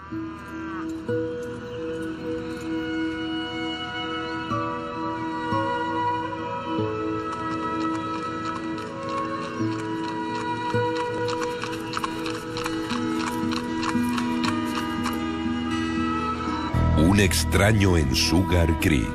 Un extraño en Sugar Creek.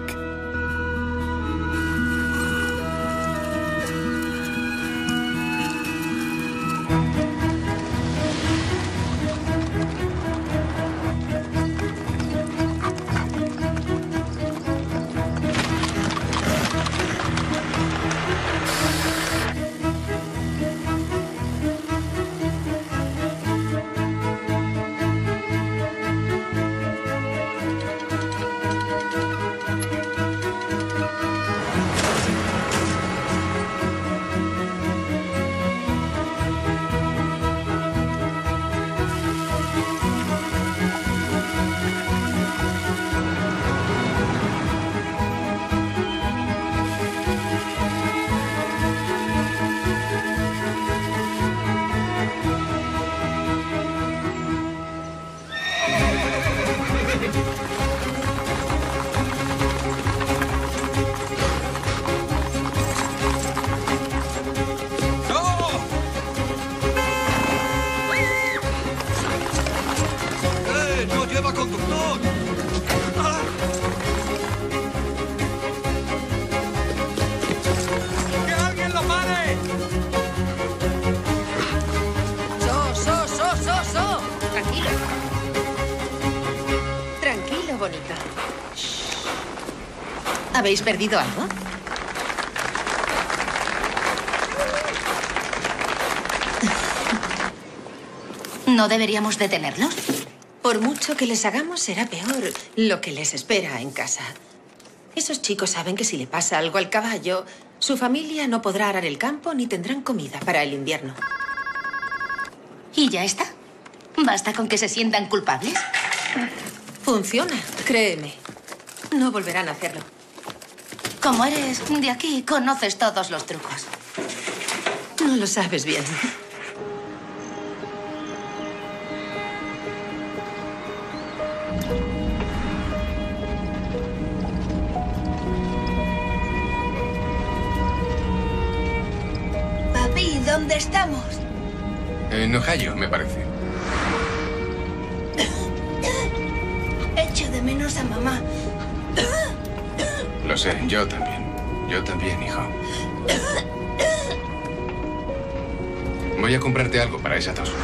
¿Habéis perdido algo? ¿No deberíamos detenerlos? Por mucho que les hagamos, será peor lo que les espera en casa. Esos chicos saben que si le pasa algo al caballo, su familia no podrá arar el campo ni tendrán comida para el invierno. ¿Y ya está? ¿Basta con que se sientan culpables? Funciona, créeme. No volverán a hacerlo. Como eres de aquí, conoces todos los trucos. No lo sabes bien. Papi, ¿dónde estamos? En Ohio, me parece. Echo de menos a mamá. Lo sé, yo también. Yo también, hijo. Voy a comprarte algo para esa tos.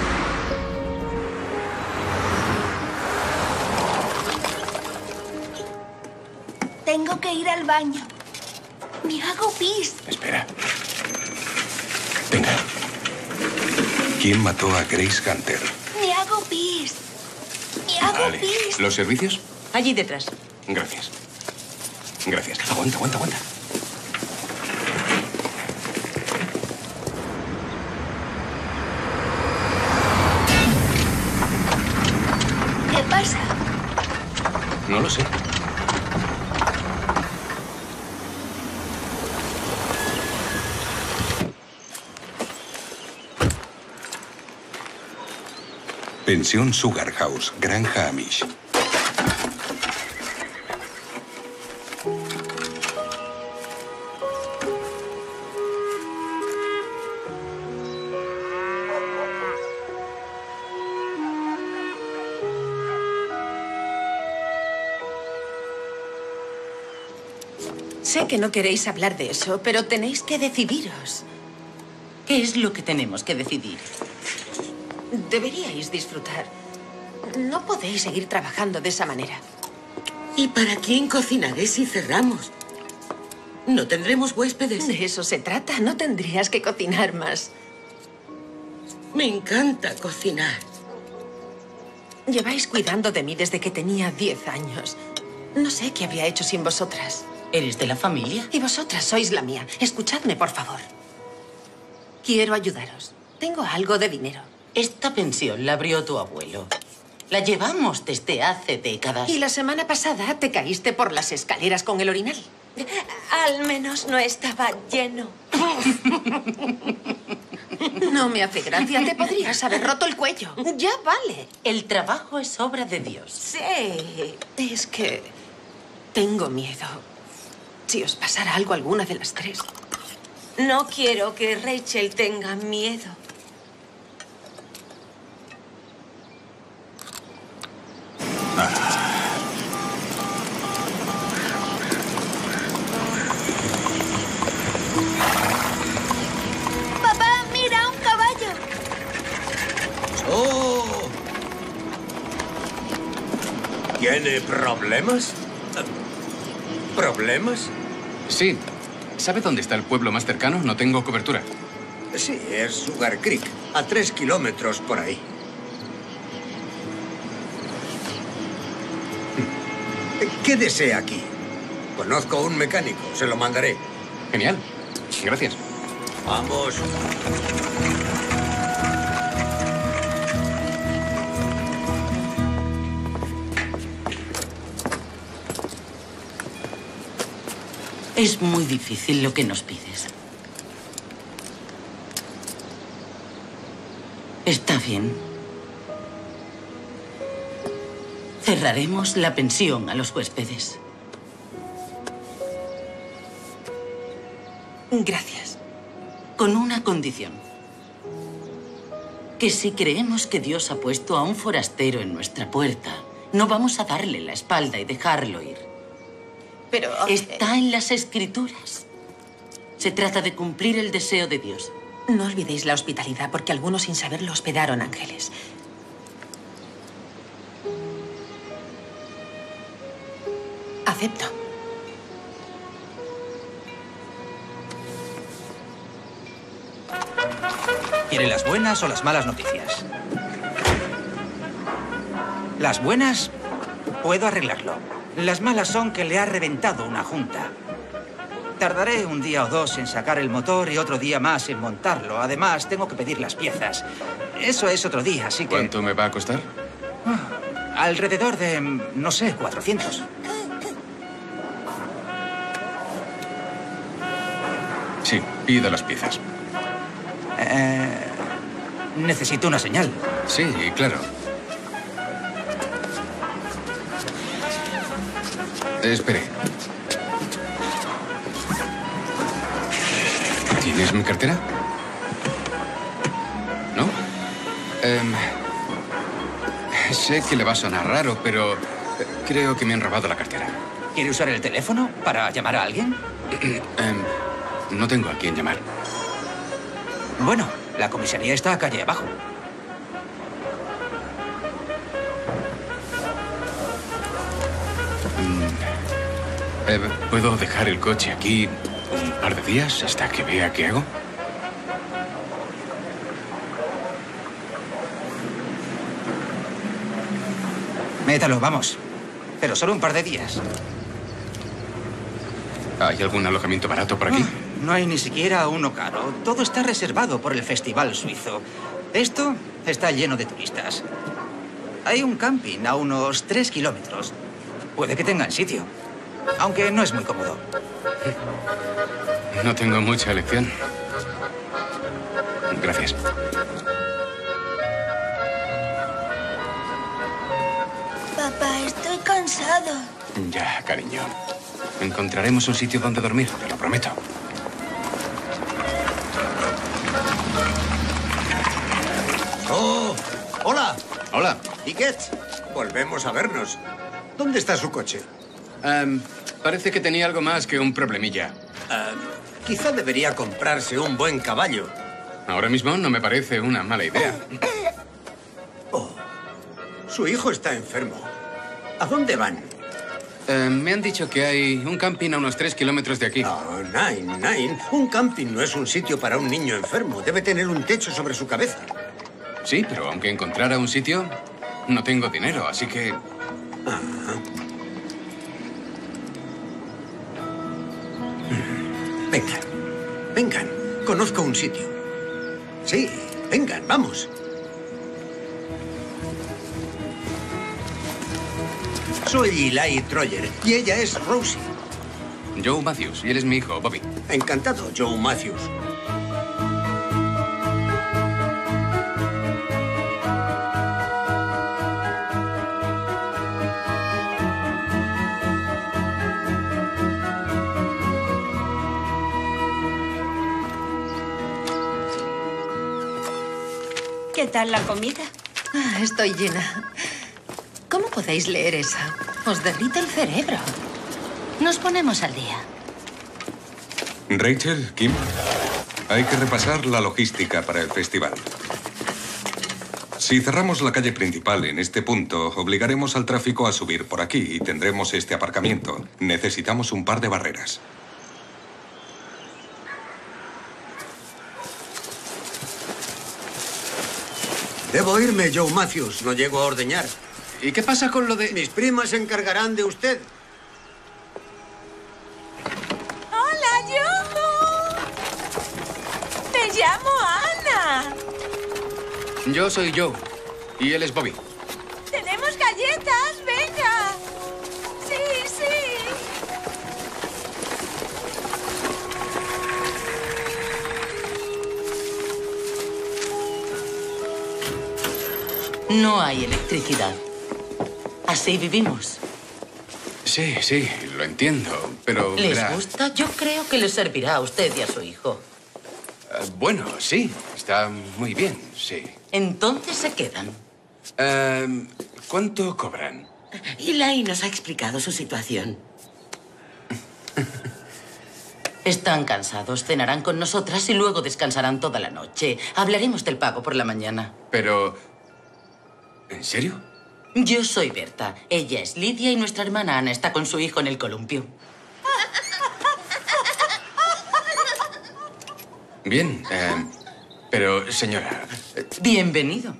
Tengo que ir al baño. Me hago pis. Espera. Venga. ¿Quién mató a Grace Hunter? Me hago pis. Me hago Vale. pis. ¿Los servicios? Allí detrás. Gracias. Gracias. Aguanta, aguanta, aguanta. ¿Qué pasa? No lo sé. Pensión Sugar House, Granja Amish. Sé que no queréis hablar de eso, pero tenéis que decidiros. ¿Qué es lo que tenemos que decidir? Deberíais disfrutar. No podéis seguir trabajando de esa manera. ¿Y para quién cocinaré si cerramos? ¿No tendremos huéspedes? De eso se trata. No tendrías que cocinar más. Me encanta cocinar. Lleváis cuidando de mí desde que tenía 10 años. No sé qué habría hecho sin vosotras. ¿Eres de la familia? Y vosotras sois la mía. Escuchadme, por favor. Quiero ayudaros. Tengo algo de dinero. Esta pensión la abrió tu abuelo. La llevamos desde hace décadas. Y la semana pasada te caíste por las escaleras con el orinal. Al menos no estaba lleno. No me hace gracia. Te podrías haber roto el cuello. Ya vale. El trabajo es obra de Dios. Sí. Es que tengo miedo. Si os pasara algo a alguna de las tres. No quiero que Rachel tenga miedo. ¡Papá, mira, un caballo! ¡Oh! ¿Tiene problemas? ¿Problemas? Sí. ¿Sabe dónde está el pueblo más cercano? No tengo cobertura. Sí, es Sugar Creek, a 3 kilómetros por ahí. ¿Qué desea aquí? Conozco un mecánico, se lo mandaré. Genial. Gracias. Vamos. Es muy difícil lo que nos pides. Está bien. Cerraremos la pensión a los huéspedes. Gracias. Con una condición. Que si creemos que Dios ha puesto a un forastero en nuestra puerta, no vamos a darle la espalda y dejarlo ir. Pero... Está en las Escrituras. Se trata de cumplir el deseo de Dios. No olvidéis la hospitalidad, porque algunos sin saberlo hospedaron ángeles. Acepto. ¿Quiere las buenas o las malas noticias? Las buenas, puedo arreglarlo. Las malas son que le ha reventado una junta. Tardaré un día o dos en sacar el motor y otro día más en montarlo. Además, tengo que pedir las piezas. Eso es otro día, así que... ¿Cuánto me va a costar? Alrededor de, no sé, 400. Sí, pido las piezas. Necesito una señal. Sí, claro. Espere. ¿Tienes mi cartera? ¿No? Sé que le va a sonar raro, pero creo que me han robado la cartera. ¿Quiere usar el teléfono para llamar a alguien? No tengo a quién llamar. Bueno, la comisaría está calle abajo. ¿Puedo dejar el coche aquí un par de días hasta que vea qué hago? Métalo, vamos. Pero solo un par de días. ¿Hay algún alojamiento barato por aquí? No hay ni siquiera uno caro. Todo está reservado por el Festival Suizo. Esto está lleno de turistas. Hay un camping a unos 3 kilómetros. Puede que tengan sitio. Aunque no es muy cómodo. No tengo mucha elección. Gracias. Papá, estoy cansado. Ya, cariño. Encontraremos un sitio donde dormir, te lo prometo. ¡Oh! ¡Hola! Hola. Piquet, volvemos a vernos. ¿Dónde está su coche? Parece que tenía algo más que un problemilla. Quizá debería comprarse un buen caballo. Ahora mismo no me parece una mala idea. Oh, su hijo está enfermo. ¿A dónde van? Me han dicho que hay un camping a unos 3 kilómetros de aquí. Oh, Nine. Un camping no es un sitio para un niño enfermo. Debe tener un techo sobre su cabeza. Sí, pero aunque encontrara un sitio, no tengo dinero, así que... Vengan. Conozco un sitio. Sí, vengan, vamos. Soy Eli Troyer y ella es Rosie. Joe Matthews, y él es mi hijo, Bobby. Encantado, Joe Matthews. tal la comida? Ah, estoy llena. ¿Cómo podéis leer eso? Os derrite el cerebro. Nos ponemos al día. Rachel, Kim, hay que repasar la logística para el festival. Si cerramos la calle principal en este punto, obligaremos al tráfico a subir por aquí y tendremos este aparcamiento. Necesitamos un par de barreras. Debo irme, Joe Matthews. No llego a ordeñar. ¿Y qué pasa con lo de...? Mis primas se encargarán de usted. ¡Hola, Joe! ¡Me llamo Ana! Yo soy Joe. Y él es Bobby. ¡Tenemos galletas! ¡Venga! ¡Sí, sí! No hay electricidad. Así vivimos. Sí, sí, lo entiendo, pero... ¿Les verá, gusta? Yo creo que les servirá a usted y a su hijo. bueno, sí, está muy bien, sí. Entonces se quedan. ¿Cuánto cobran? Eli nos ha explicado su situación. Están cansados, cenarán con nosotras y luego descansarán toda la noche. Hablaremos del pago por la mañana. Pero... ¿En serio? Yo soy Berta, ella es Lidia y nuestra hermana Ana está con su hijo en el columpio. Bien, pero señora... Bienvenido.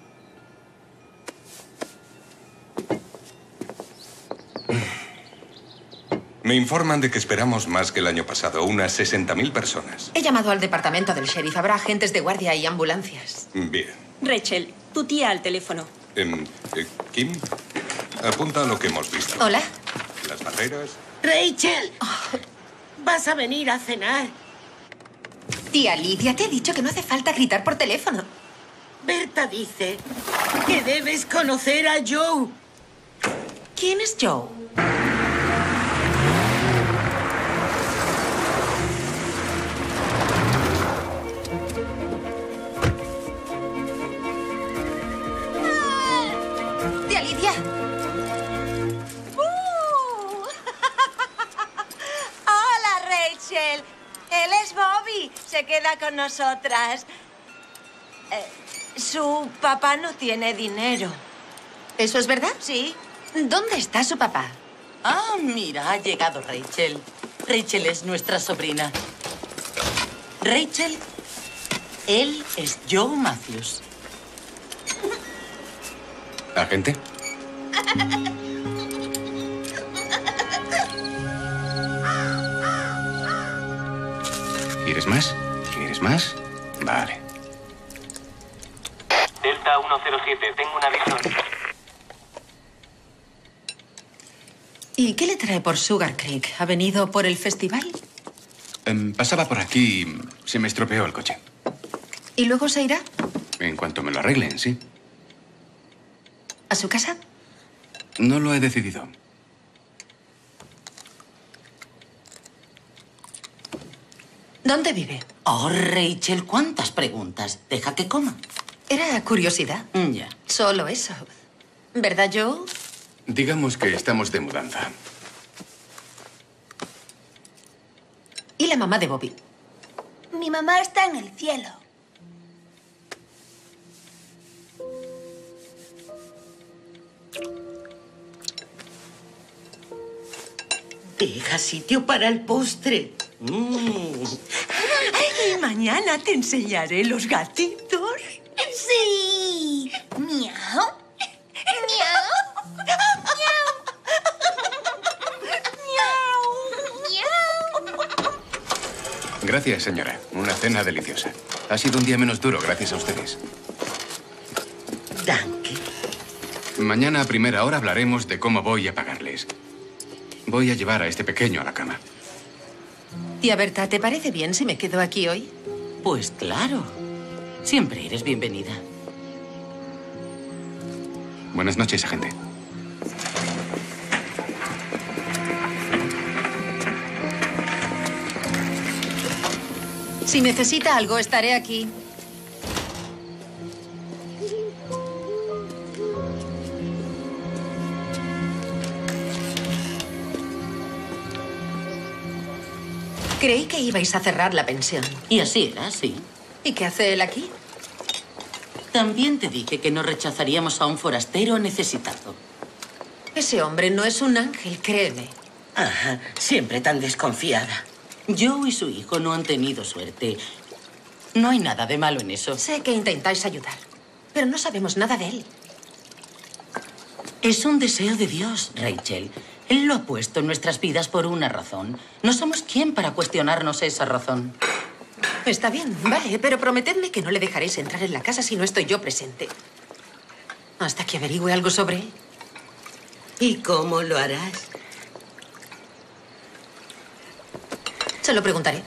Me informan de que esperamos más que el año pasado, unas 60.000 personas. He llamado al departamento del sheriff. Habrá agentes de guardia y ambulancias. Bien. Rachel, tu tía al teléfono. Kim, apunta a lo que hemos visto. Hola. Las barreras. Rachel, vas a venir a cenar. Tía Lidia, te he dicho que no hace falta gritar por teléfono. Berta dice que debes conocer a Joe. ¿Quién es Joe? Tía Lidia. Hola, Rachel. Él es Bobby. Se queda con nosotras. Su papá no tiene dinero. ¿Eso es verdad? Sí. ¿Dónde está su papá? Ah, mira, ha llegado Rachel. Rachel es nuestra sobrina. Rachel, él es Joe Matthews. ¿Agente? ¿Quieres más? ¿Quieres más? Vale. Delta 107, tengo un aviso. ¿Y qué le trae por Sugar Creek? ¿Ha venido por el festival? Pasaba por aquí y se me estropeó el coche. ¿Y luego se irá? En cuanto me lo arreglen, sí. ¿A su casa? No lo he decidido. ¿Dónde vive? Oh, Rachel, ¿cuántas preguntas? Deja que coma. Era curiosidad. Ya. Solo eso. ¿Verdad, Joe? Digamos que estamos de mudanza. ¿Y la mamá de Bobby? Mi mamá está en el cielo. Deja sitio para el postre. Y mañana te enseñaré los gatitos. ¡Sí! ¡Miau! ¡Miau! Gracias, señora. Una cena deliciosa. Ha sido un día menos duro gracias a ustedes. Danke. Mañana a primera hora hablaremos de cómo voy a pagarles. Voy a llevar a este pequeño a la cama. Tía Berta, ¿te parece bien si me quedo aquí hoy? Pues claro. Siempre eres bienvenida. Buenas noches, agente. Si necesita algo, estaré aquí. Creí que ibais a cerrar la pensión. Y así era, sí. ¿Y qué hace él aquí? También te dije que no rechazaríamos a un forastero necesitado. Ese hombre no es un ángel, créeme. Ajá, siempre tan desconfiada. Joe y su hijo no han tenido suerte. No hay nada de malo en eso. Sé que intentáis ayudar, pero no sabemos nada de él. Es un deseo de Dios, Rachel. Él lo ha puesto en nuestras vidas por una razón. No somos quien para cuestionarnos esa razón. Está bien, vale, pero prometedme que no le dejaréis entrar en la casa si no estoy yo presente. Hasta que averigüe algo sobre él. ¿Y cómo lo harás? Se lo preguntaré.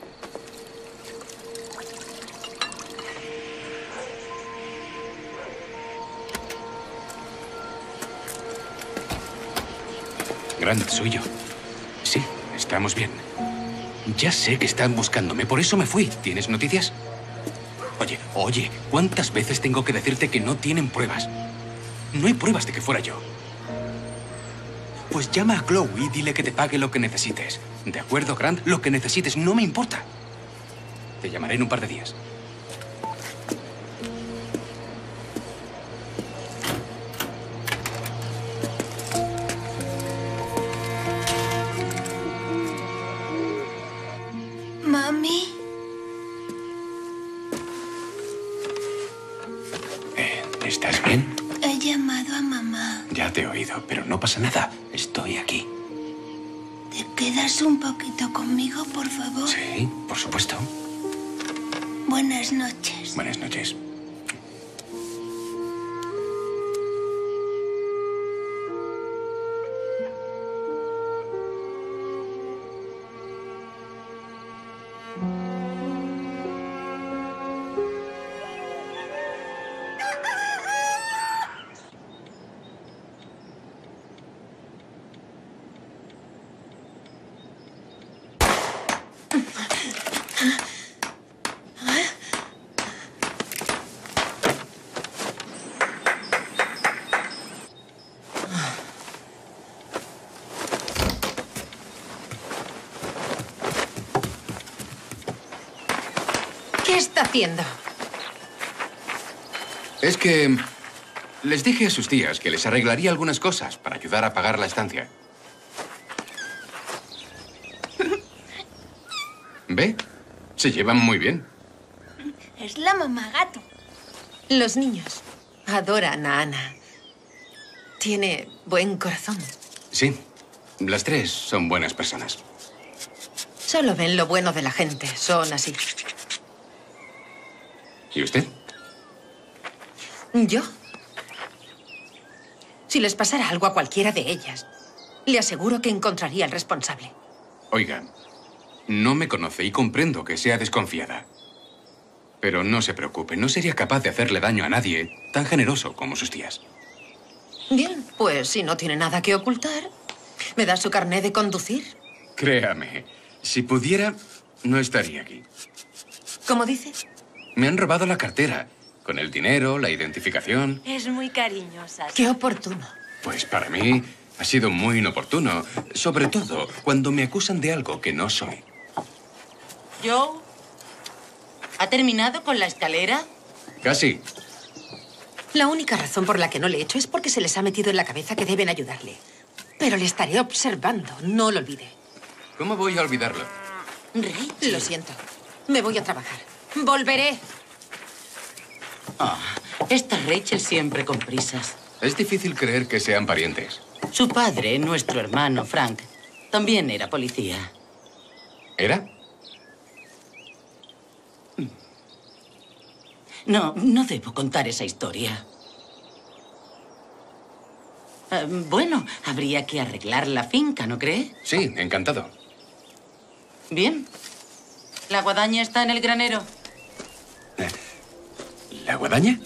Grant, soy yo. Sí, estamos bien. Ya sé que están buscándome, por eso me fui. ¿Tienes noticias? Oye, ¿cuántas veces tengo que decirte que no tienen pruebas? No hay pruebas de que fuera yo. Pues llama a Chloe y dile que te pague lo que necesites. ¿De acuerdo, Grant? Lo que necesites, no me importa. Te llamaré en un par de días. Mami. ¿Estás bien? He llamado a mamá. Ya te he oído, pero no pasa nada. Estoy aquí. ¿Te quedas un poquito conmigo, por favor? Sí, por supuesto. Buenas noches. Buenas noches. ¿Qué está haciendo? Es que les dije a sus tías que les arreglaría algunas cosas para ayudar a pagar la estancia. ¿Ve? Se llevan muy bien. Es la mamá gato. Los niños adoran a Ana. Tiene buen corazón. Sí, las tres son buenas personas. Solo ven lo bueno de la gente. Son así. ¿Y usted? ¿Yo? Si les pasara algo a cualquiera de ellas, le aseguro que encontraría al responsable. Oiga, no me conoce y comprendo que sea desconfiada. Pero no se preocupe, no sería capaz de hacerle daño a nadie tan generoso como sus tías. Bien, pues si no tiene nada que ocultar, ¿me da su carné de conducir? Créame, si pudiera, no estaría aquí. ¿Cómo dice? Me han robado la cartera, con el dinero, la identificación. Es muy cariñosa. Qué oportuno. Pues para mí ha sido muy inoportuno, sobre todo cuando me acusan de algo que no soy. Joe, ¿ha terminado con la escalera? Casi. La única razón por la que no le echo es porque se les ha metido en la cabeza que deben ayudarle. Pero le estaré observando, no lo olvide. ¿Cómo voy a olvidarlo? Rachel. Lo siento. Me voy a trabajar. Volveré. Esta Rachel siempre con prisas. Es difícil creer que sean parientes. Su padre, nuestro hermano Frank, también era policía. ¿Era? No debo contar esa historia. Bueno, habría que arreglar la finca, ¿no cree? Sí, encantado. Bien. ¿La guadaña está en el granero? ¿La guadaña?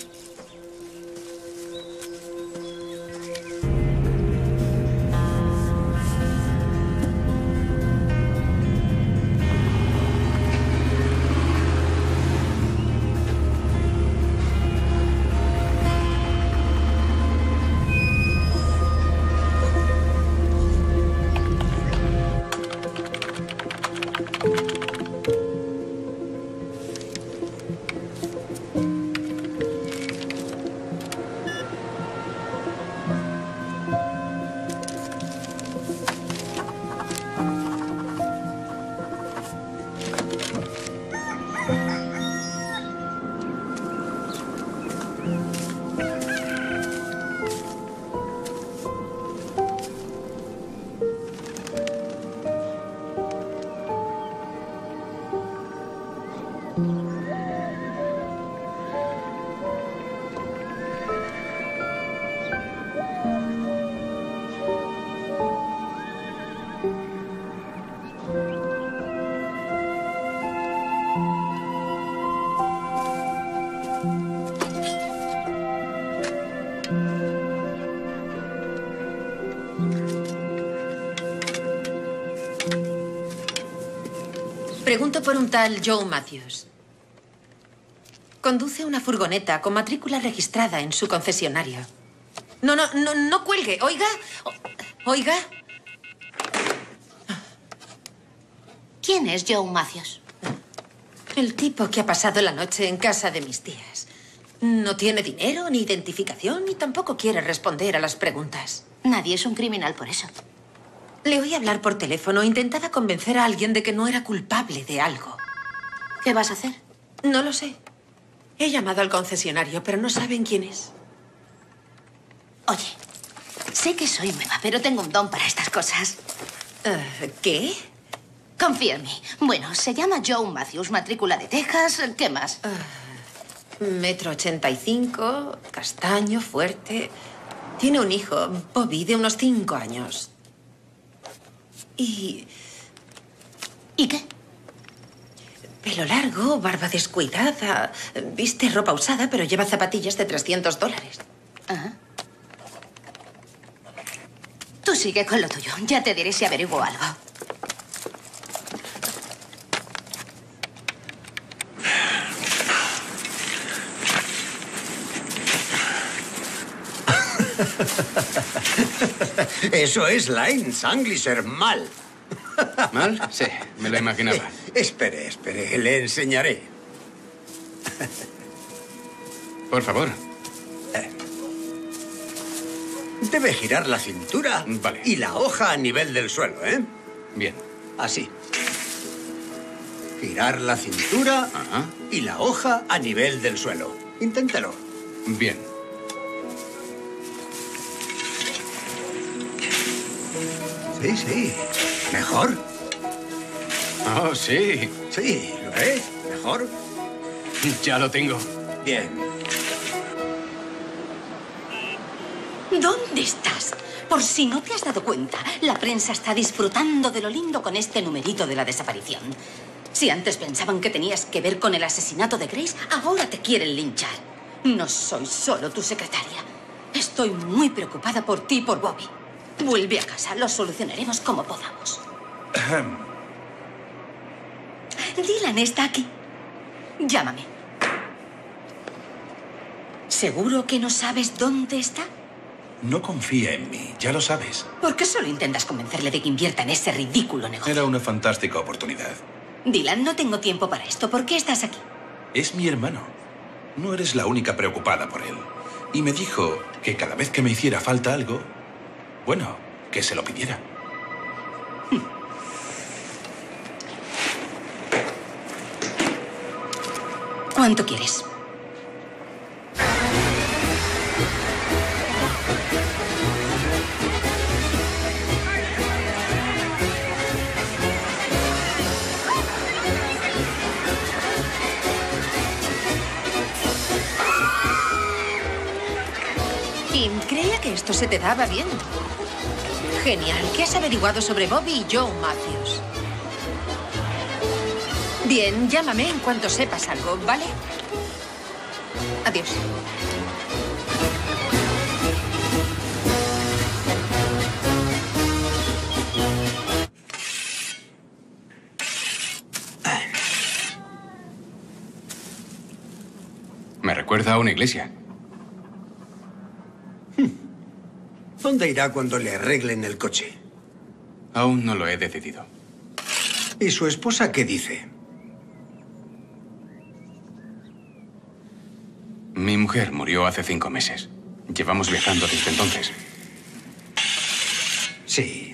Pregunto por un tal Joe Matthews. Conduce una furgoneta con matrícula registrada en su concesionario. No cuelgue. Oiga. Oiga. ¿Quién es Joe Matthews? El tipo que ha pasado la noche en casa de mis tías. No tiene dinero, ni identificación, ni tampoco quiere responder a las preguntas. Nadie es un criminal por eso. Le oí hablar por teléfono. Intentaba convencer a alguien de que no era culpable de algo. ¿Qué vas a hacer? No lo sé. He llamado al concesionario, pero no saben quién es. Oye, sé que soy nueva, pero tengo un don para estas cosas. ¿Qué? Confía en mí. Bueno, se llama Joe Matthews, matrícula de Texas. ¿Qué más? 1,85 m, castaño, fuerte. Tiene un hijo, Bobby, de unos 5 años. ¿Y qué? Pelo largo, barba descuidada. Viste ropa usada, pero lleva zapatillas de $300. Ajá. Tú sigue con lo tuyo. Ya te diré si averiguo algo. Eso es Lines Anglisher mal. ¿Mal? Sí, me lo imaginaba. Espere, le enseñaré. Por favor. Debe girar la cintura y la hoja a nivel del suelo, ¿eh? Bien. Así. Girar la cintura y la hoja a nivel del suelo. Inténtelo. Bien. Sí. ¿Mejor? Oh, sí. Sí, ¿lo ves? ¿Mejor? Ya lo tengo. Bien. ¿Dónde estás? Por si no te has dado cuenta, la prensa está disfrutando de lo lindo con este numerito de la desaparición. Si antes pensaban que tenías que ver con el asesinato de Grace, ahora te quieren linchar. No soy solo tu secretaria. Estoy muy preocupada por ti y por Bobby. Vuelve a casa, lo solucionaremos como podamos. Dylan está aquí. Llámame. ¿Seguro que no sabes dónde está? No confía en mí, ya lo sabes. ¿Por qué solo intentas convencerle de que invierta en ese ridículo negocio? Era una fantástica oportunidad. Dylan, no tengo tiempo para esto. ¿Por qué estás aquí? Es mi hermano. No eres la única preocupada por él. Y me dijo que cada vez que me hiciera falta algo, bueno, que se lo pidiera. ¿Cuánto quieres? Kim, creía que esto se te daba bien. Genial. ¿Qué has averiguado sobre Bobby y Joe Matthews? Bien, llámame en cuanto sepas algo, ¿vale? Adiós. Me recuerda a una iglesia. ¿Dónde irá cuando le arreglen el coche? Aún no lo he decidido. ¿Y su esposa qué dice? Mi mujer murió hace 5 meses. Llevamos viajando desde entonces. Sí.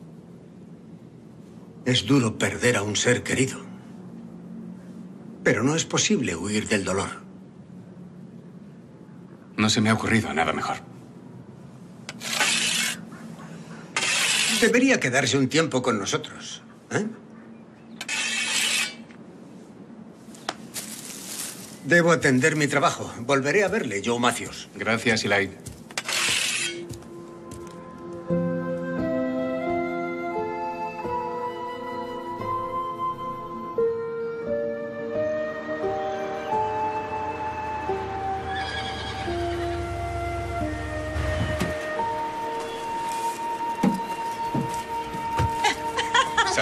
Es duro perder a un ser querido. Pero no es posible huir del dolor. No se me ha ocurrido nada mejor. Debería quedarse un tiempo con nosotros, ¿eh? Debo atender mi trabajo. Volveré a verle, Joe Matthews. Gracias, Eli.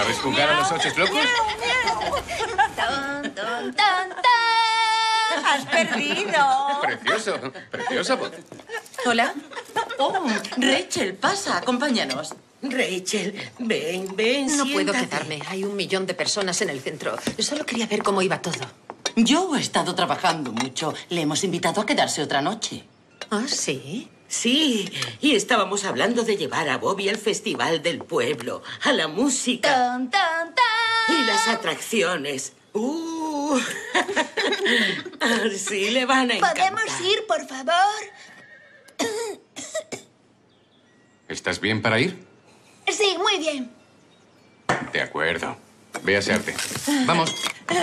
¿Sabes jugar a los 8 locos? ¡Ton, ton, ton, ton! ¡Has perdido! Precioso, preciosa voz. ¿Hola? Oh, Rachel, pasa, acompáñanos. Rachel, ven, ven, No puedo siéntate. quedarme. Hay 1 millón de personas en el centro. Solo quería ver cómo iba todo. Yo he estado trabajando mucho. Le hemos invitado a quedarse otra noche. ¿Ah, sí? Sí, y estábamos hablando de llevar a Bobby al festival del pueblo, a la música ¡Ton, ton, ton! y las atracciones. Sí, le van a encantar. ¿Podemos ir, por favor? ¿Estás bien para ir? Sí, muy bien. De acuerdo. Ve a asearte. Vamos.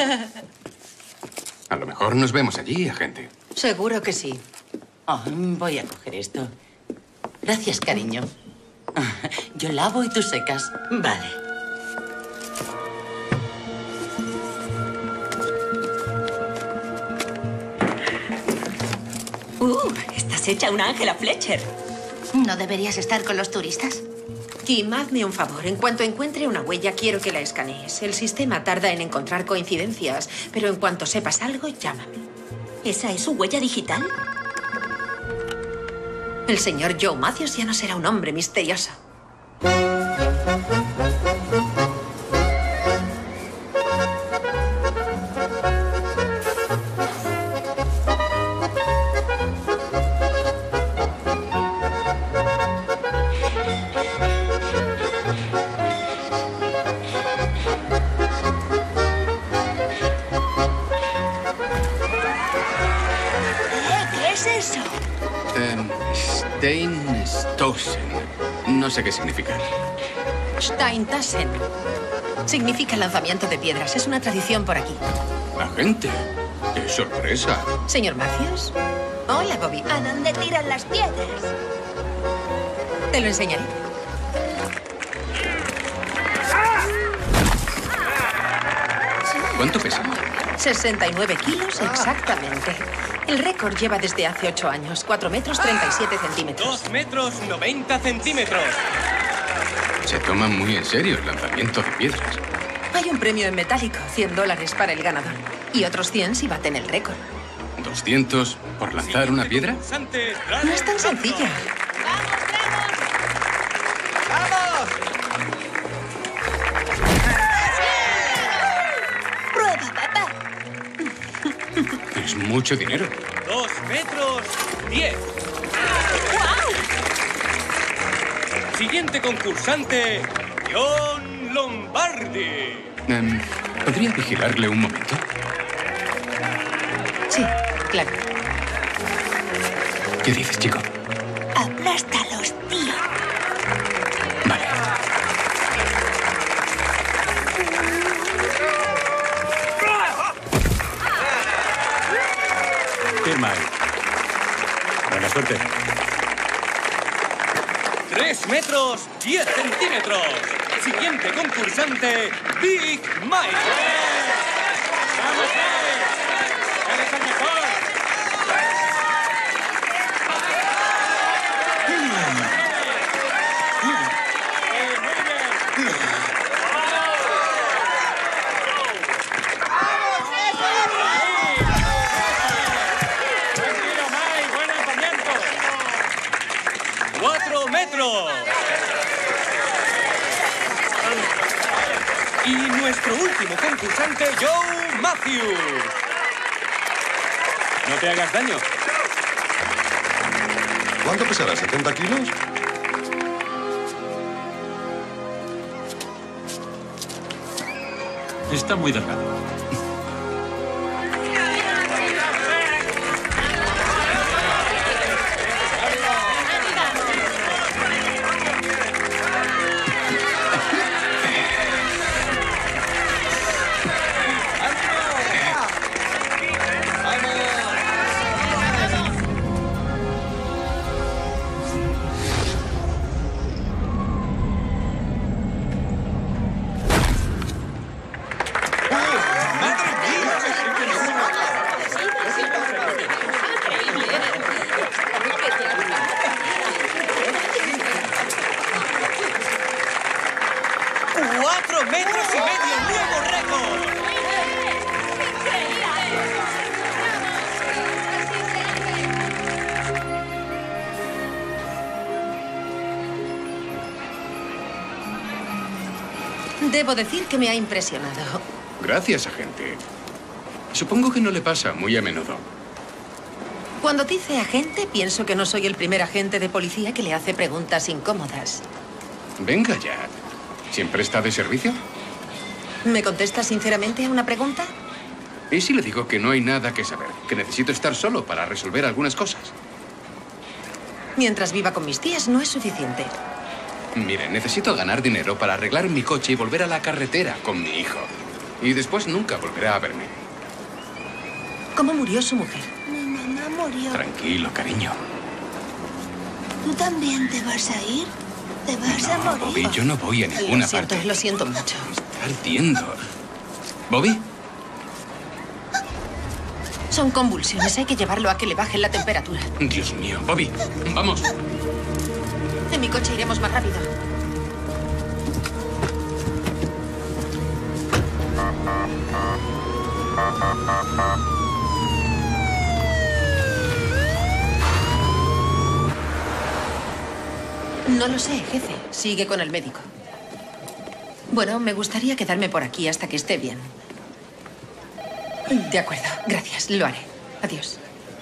A lo mejor nos vemos allí, agente. Seguro que sí. Oh, voy a coger esto. Gracias, cariño. Yo lavo y tú secas. Vale. Estás hecha una Ángela Fletcher. ¿No deberías estar con los turistas? Kim, hazme un favor. En cuanto encuentre una huella, quiero que la escanees. El sistema tarda en encontrar coincidencias, pero en cuanto sepas algo, llámame. ¿Esa es su huella digital? El señor Joe Matthews ya no será un hombre misterioso. ¿Qué es eso? Steinstossen. No sé qué significa. Steintassen. Significa lanzamiento de piedras. Es una tradición por aquí. Agente. ¡Qué sorpresa! Señor Matthews. Hola, Bobby. ¿A dónde tiran las piedras? Te lo enseñaré. ¿Cuánto pesa? 69 kilos exactamente. El récord lleva desde hace 8 años. 4 metros 37 centímetros. 2 metros 90 centímetros. Se toma muy en serio el lanzamiento de piedras. Hay un premio en metálico, $100 para el ganador. Y otros 100 si baten el récord. ¿200 por lanzar una piedra? No es tan sencilla. Prueba, papá. Es mucho dinero. 2 metros 10. Siguiente concursante, John Lombardi. ¿Podría vigilarle un momento? Sí, claro. ¿Qué dices, chico? Aplástalos, tío. Vale. Firma ahí. Buena suerte. 3 metros 10 centímetros. Siguiente concursante, Big Mike. ¡Vamos, Mike! ¡Eres el mejor! Tranquilo, Mike, buen lanzamiento. 4 metros. Y nuestro último concursante, Joe Matthews. No te hagas daño. ¿Cuánto pesará? ¿70 kilos? Está muy delgado. metros y medio, nuevo récord. Debo decir que me ha impresionado. Gracias, agente. Supongo que no le pasa muy a menudo. Cuando dice agente, pienso que no soy el primer agente de policía que le hace preguntas incómodas. Venga ya. ¿Siempre está de servicio? ¿Me contesta sinceramente a una pregunta? ¿Y si le digo que no hay nada que saber? Que necesito estar solo para resolver algunas cosas. Mientras viva con mis tías no es suficiente. Mire, necesito ganar dinero para arreglar mi coche y volver a la carretera con mi hijo. Y después nunca volverá a verme. ¿Cómo murió su mujer? Mi mamá murió. Tranquilo, cariño. ¿Tú también te vas a ir? ¿Te vas a morir? Bobby, yo no voy a ninguna parte. Lo siento mucho. Está ardiendo. ¿Bobby? Son convulsiones. Hay que llevarlo a que le bajen la temperatura. Dios mío. Bobby, vamos. En mi coche iremos más rápido. No lo sé, jefe. Sigue con el médico. Bueno, me gustaría quedarme por aquí hasta que esté bien. De acuerdo. Gracias. Lo haré. Adiós.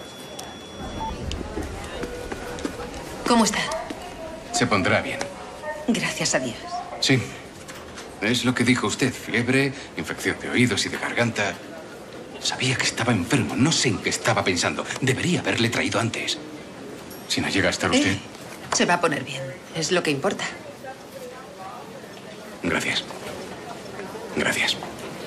¿Cómo está? Se pondrá bien. Gracias a Dios. Sí. Es lo que dijo usted. Fiebre, infección de oídos y de garganta. Sabía que estaba enfermo. No sé en qué estaba pensando. Debería haberle traído antes. Si no llega a estar usted... Se va a poner bien. Es lo que importa. Gracias. Gracias.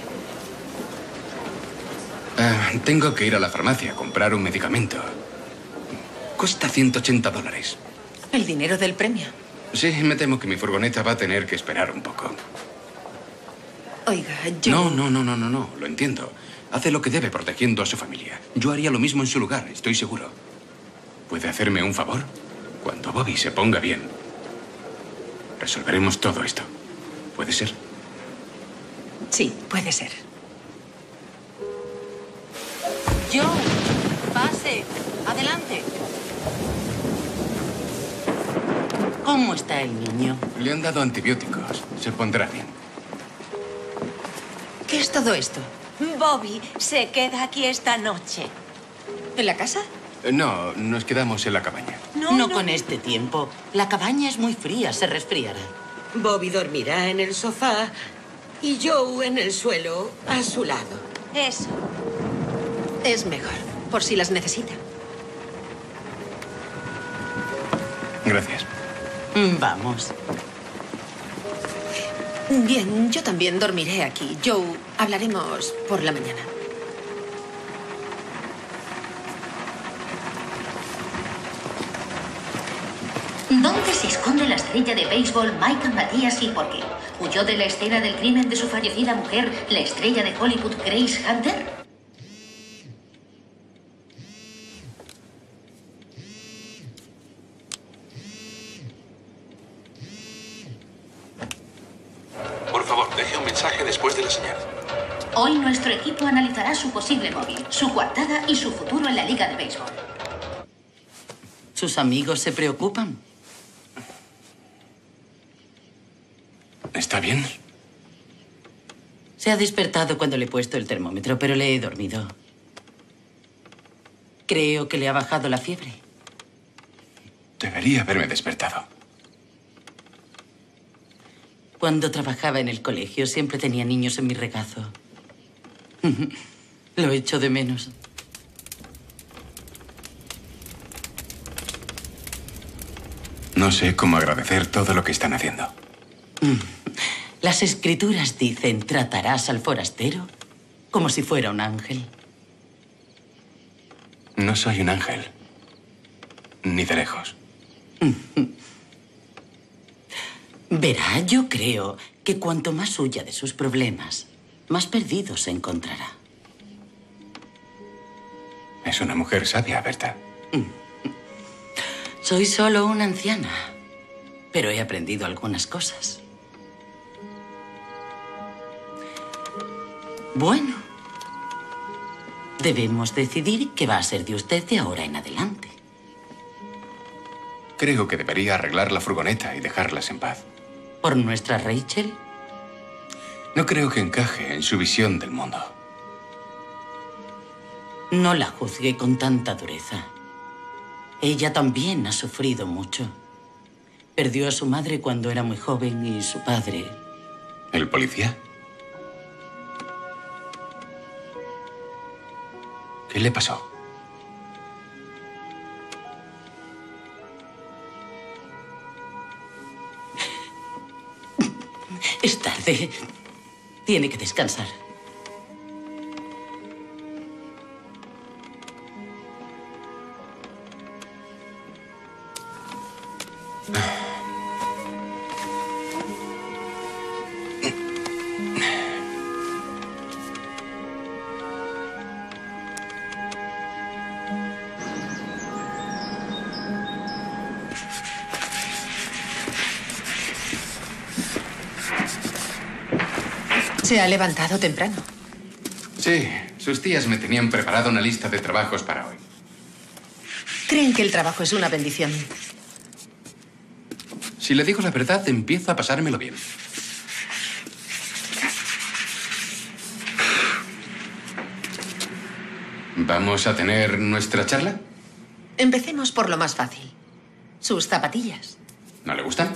Tengo que ir a la farmacia a comprar un medicamento. Cuesta $180. El dinero del premio. Sí, me temo que mi furgoneta va a tener que esperar un poco. Oiga, yo... No. Lo entiendo. Hace lo que debe protegiendo a su familia. Yo haría lo mismo en su lugar, estoy seguro. ¿Puede hacerme un favor? Cuando Bobby se ponga bien, resolveremos todo esto. ¿Puede ser? Sí, puede ser. Joe, pase. Adelante. ¿Cómo está el niño? Le han dado antibióticos. Se pondrá bien. ¿Qué es todo esto? Bobby se queda aquí esta noche. ¿En la casa? No, nos quedamos en la cabaña. No con este tiempo. La cabaña es muy fría, se resfriará. Bobby dormirá en el sofá y Joe en el suelo a su lado. Eso. Es mejor, por si las necesita. Gracias. Vamos. Bien, yo también dormiré aquí. Joe, hablaremos por la mañana. ¿Dónde se esconde la estrella de béisbol Micah Matías y por qué? ¿Huyó de la escena del crimen de su fallecida mujer, la estrella de Hollywood Grace Hunter? Por favor, deje un mensaje después de la señal. Hoy nuestro equipo analizará su posible móvil, su coartada y su futuro en la liga de béisbol. ¿Sus amigos se preocupan? ¿Está bien? Se ha despertado cuando le he puesto el termómetro, pero le he dormido. Creo que le ha bajado la fiebre. Debería haberme despertado. Cuando trabajaba en el colegio siempre tenía niños en mi regazo. Lo echo de menos. No sé cómo agradecer todo lo que están haciendo. Las escrituras dicen, tratarás al forastero como si fuera un ángel. No soy un ángel. Ni de lejos. Verá, yo creo que cuanto más huya de sus problemas, más perdido se encontrará. Es una mujer sabia, Berta. Soy solo una anciana, pero he aprendido algunas cosas. Bueno, debemos decidir qué va a ser de usted de ahora en adelante. Creo que debería arreglar la furgoneta y dejarlas en paz. ¿Por nuestra Rachel? No creo que encaje en su visión del mundo. No la juzgue con tanta dureza. Ella también ha sufrido mucho. Perdió a su madre cuando era muy joven y su padre... ¿El policía? ¿Qué le pasó? Es tarde. Tiene que descansar. Se ha levantado temprano. Sí, sus tías me tenían preparado una lista de trabajos para hoy. Creen que el trabajo es una bendición. Si le digo la verdad, empiezo a pasármelo bien. ¿Vamos a tener nuestra charla? Empecemos por lo más fácil. Sus zapatillas. ¿No le gustan?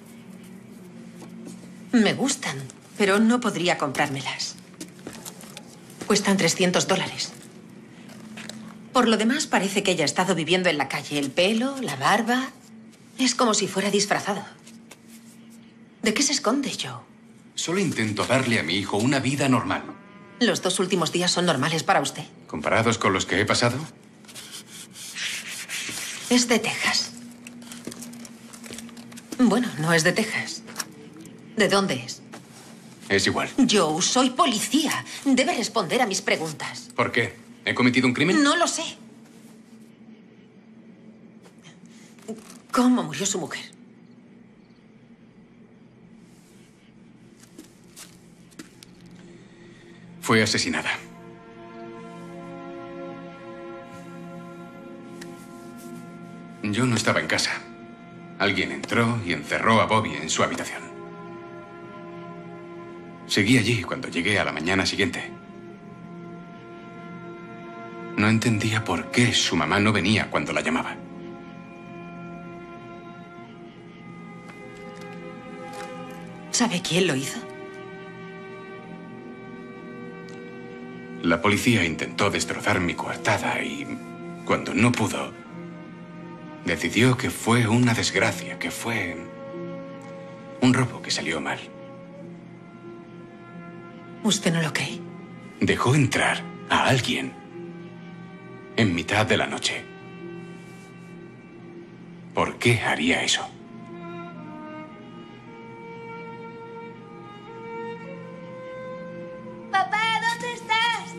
Me gustan, pero no podría comprármelas. Cuestan $300. Por lo demás, parece que ella ha estado viviendo en la calle. El pelo, la barba... Es como si fuera disfrazado. ¿De qué se esconde, Joe? Solo intento darle a mi hijo una vida normal. ¿Los 2 últimos días son normales para usted? ¿Comparados con los que he pasado? Es de Texas. Bueno, no es de Texas. ¿De dónde es? Es igual. Joe, soy policía. Debe responder a mis preguntas. ¿Por qué? ¿He cometido un crimen? No lo sé. ¿Cómo murió su mujer? Fue asesinada. Yo no estaba en casa. Alguien entró y encerró a Bobby en su habitación. Seguí allí cuando llegué a la mañana siguiente. No entendía por qué su mamá no venía cuando la llamaba. ¿Sabe quién lo hizo? La policía intentó destrozar mi coartada y, cuando no pudo, decidió que fue una desgracia, que fue un robo que salió mal. ¿Usted no lo cree? Dejó entrar a alguien en mitad de la noche. ¿Por qué haría eso? Papá, ¿dónde estás?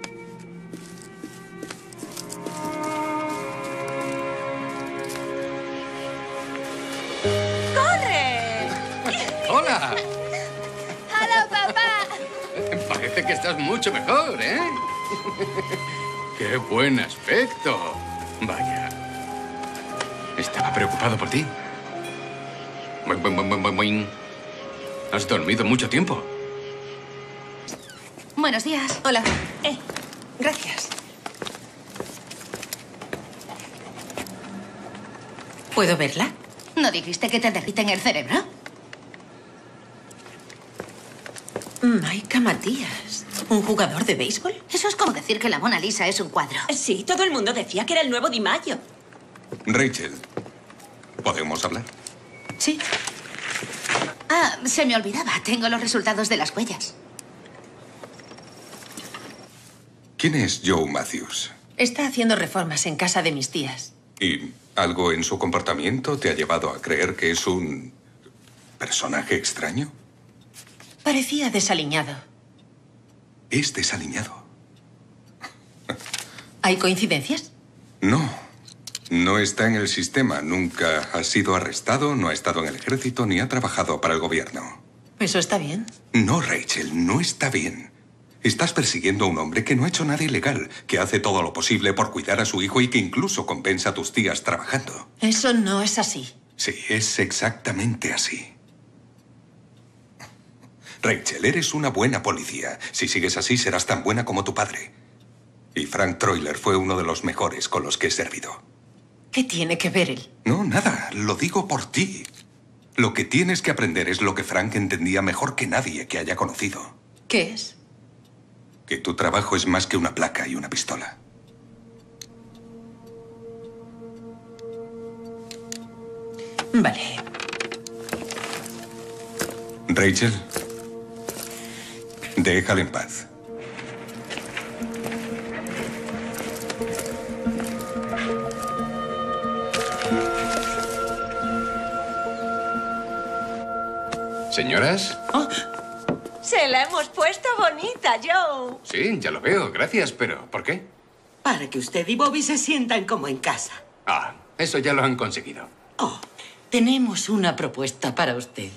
¡Corre! ¡Hola! ¡Hola, papá! Parece que estás mucho mejor, ¿eh? ¡Qué buen aspecto! Vaya. Estaba preocupado por ti. Boing, boing, boing, boing, boing. ¿Has dormido mucho tiempo? Buenos días. Hola. Gracias. ¿Puedo verla? ¿No dijiste que te derriten el cerebro? Maika Matías. ¿Un jugador de béisbol? Eso es como decir que la Mona Lisa es un cuadro. Sí, todo el mundo decía que era el nuevo Di Maggio. Rachel, ¿podemos hablar? Sí. Ah, se me olvidaba. Tengo los resultados de las huellas. ¿Quién es Joe Matthews? Está haciendo reformas en casa de mis tías. ¿Y algo en su comportamiento te ha llevado a creer que es un personaje extraño? Parecía desaliñado. Es desaliñado. ¿Hay coincidencias? No. No está en el sistema. Nunca ha sido arrestado, no ha estado en el ejército, ni ha trabajado para el gobierno. ¿Eso está bien? No, Rachel, no está bien. Estás persiguiendo a un hombre que no ha hecho nada ilegal, que hace todo lo posible por cuidar a su hijo y que incluso compensa a tus tías trabajando. Eso no es así. Sí, es exactamente así. Rachel, eres una buena policía. Si sigues así, serás tan buena como tu padre. Y Frank Troiler fue uno de los mejores con los que he servido. ¿Qué tiene que ver él? No, nada. Lo digo por ti. Lo que tienes que aprender es lo que Frank entendía mejor que nadie que haya conocido. ¿Qué es? Que tu trabajo es más que una placa y una pistola. Vale. Rachel, déjala en paz. ¿Señoras? Se la hemos puesto bonita, Joe. Sí, ya lo veo, gracias, pero ¿por qué? Para que usted y Bobby se sientan como en casa. Ah, eso ya lo han conseguido. Oh, tenemos una propuesta para usted.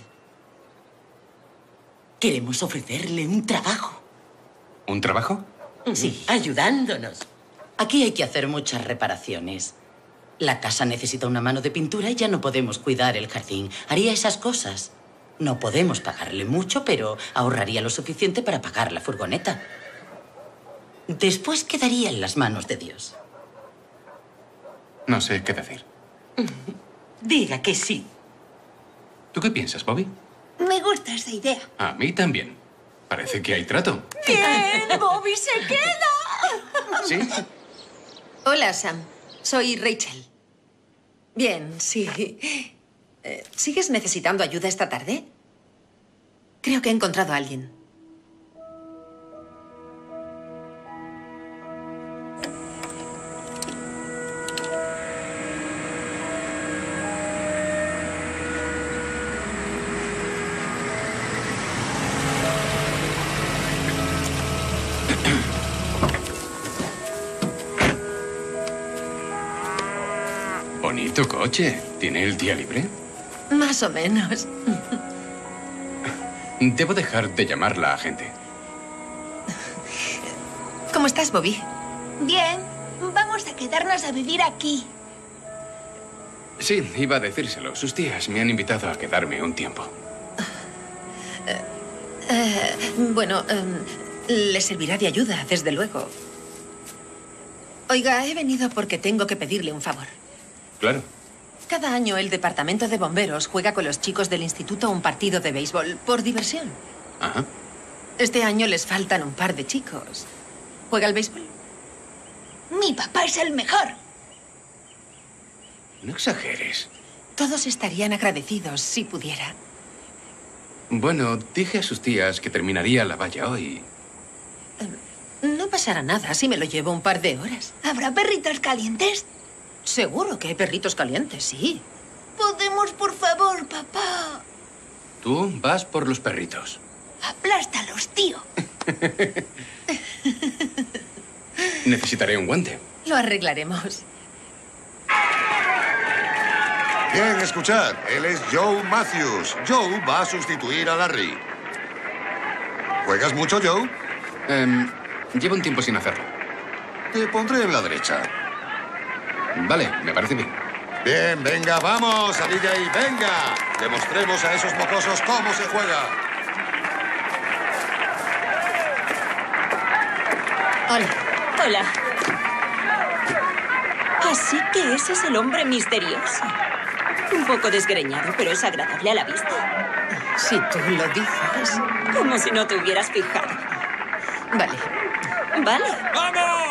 Queremos ofrecerle un trabajo. ¿Un trabajo? Sí, ayudándonos. Aquí hay que hacer muchas reparaciones. La casa necesita una mano de pintura y ya no podemos cuidar el jardín. Haría esas cosas. No podemos pagarle mucho, pero ahorraría lo suficiente para pagar la furgoneta. Después quedaría en las manos de Dios. No sé qué decir. Diga que sí. ¿Tú qué piensas, Bobby? Me gusta esa idea. A mí también. Parece que hay trato. ¡Bien! ¡Bobby se queda! ¿Sí? Hola, Sam. Soy Rachel. Bien, sí. ¿Sigues necesitando ayuda esta tarde? Creo que he encontrado a alguien. Bonito coche. ¿Tiene el día libre? Más o menos. Debo dejar de llamarla a gente. ¿Cómo estás, Bobby? Bien, vamos a quedarnos a vivir aquí. Sí, iba a decírselo. Sus tías me han invitado a quedarme un tiempo. Bueno, le servirá de ayuda, desde luego. Oiga, he venido porque tengo que pedirle un favor. Claro. Cada año el departamento de bomberos juega con los chicos del instituto un partido de béisbol por diversión. Ajá. Este año les faltan un par de chicos. ¿Juega al béisbol? Mi papá es el mejor. No exageres. Todos estarían agradecidos si pudiera. Bueno, dije a sus tías que terminaría la valla hoy. No pasará nada si me lo llevo un par de horas. ¿Habrá perritos calientes? Seguro que hay perritos calientes, sí. Podemos, por favor, papá. Tú vas por los perritos. Aplástalos, tío. Necesitaré un guante. Lo arreglaremos. Bien, escuchad. Él es Joe Matthews. Joe va a sustituir a Larry. ¿Juegas mucho, Joe? Llevo un tiempo sin hacerlo. Te pondré en la derecha. Vale, me parece bien. Bien, venga, vamos, salid de ahí, venga. Demostremos a esos mocosos cómo se juega. Hola. Hola. Así que ese es el hombre misterioso. Un poco desgreñado, pero es agradable a la vista. Si tú lo dices. Como si no te hubieras fijado. Vale. Vale. ¡Vamos!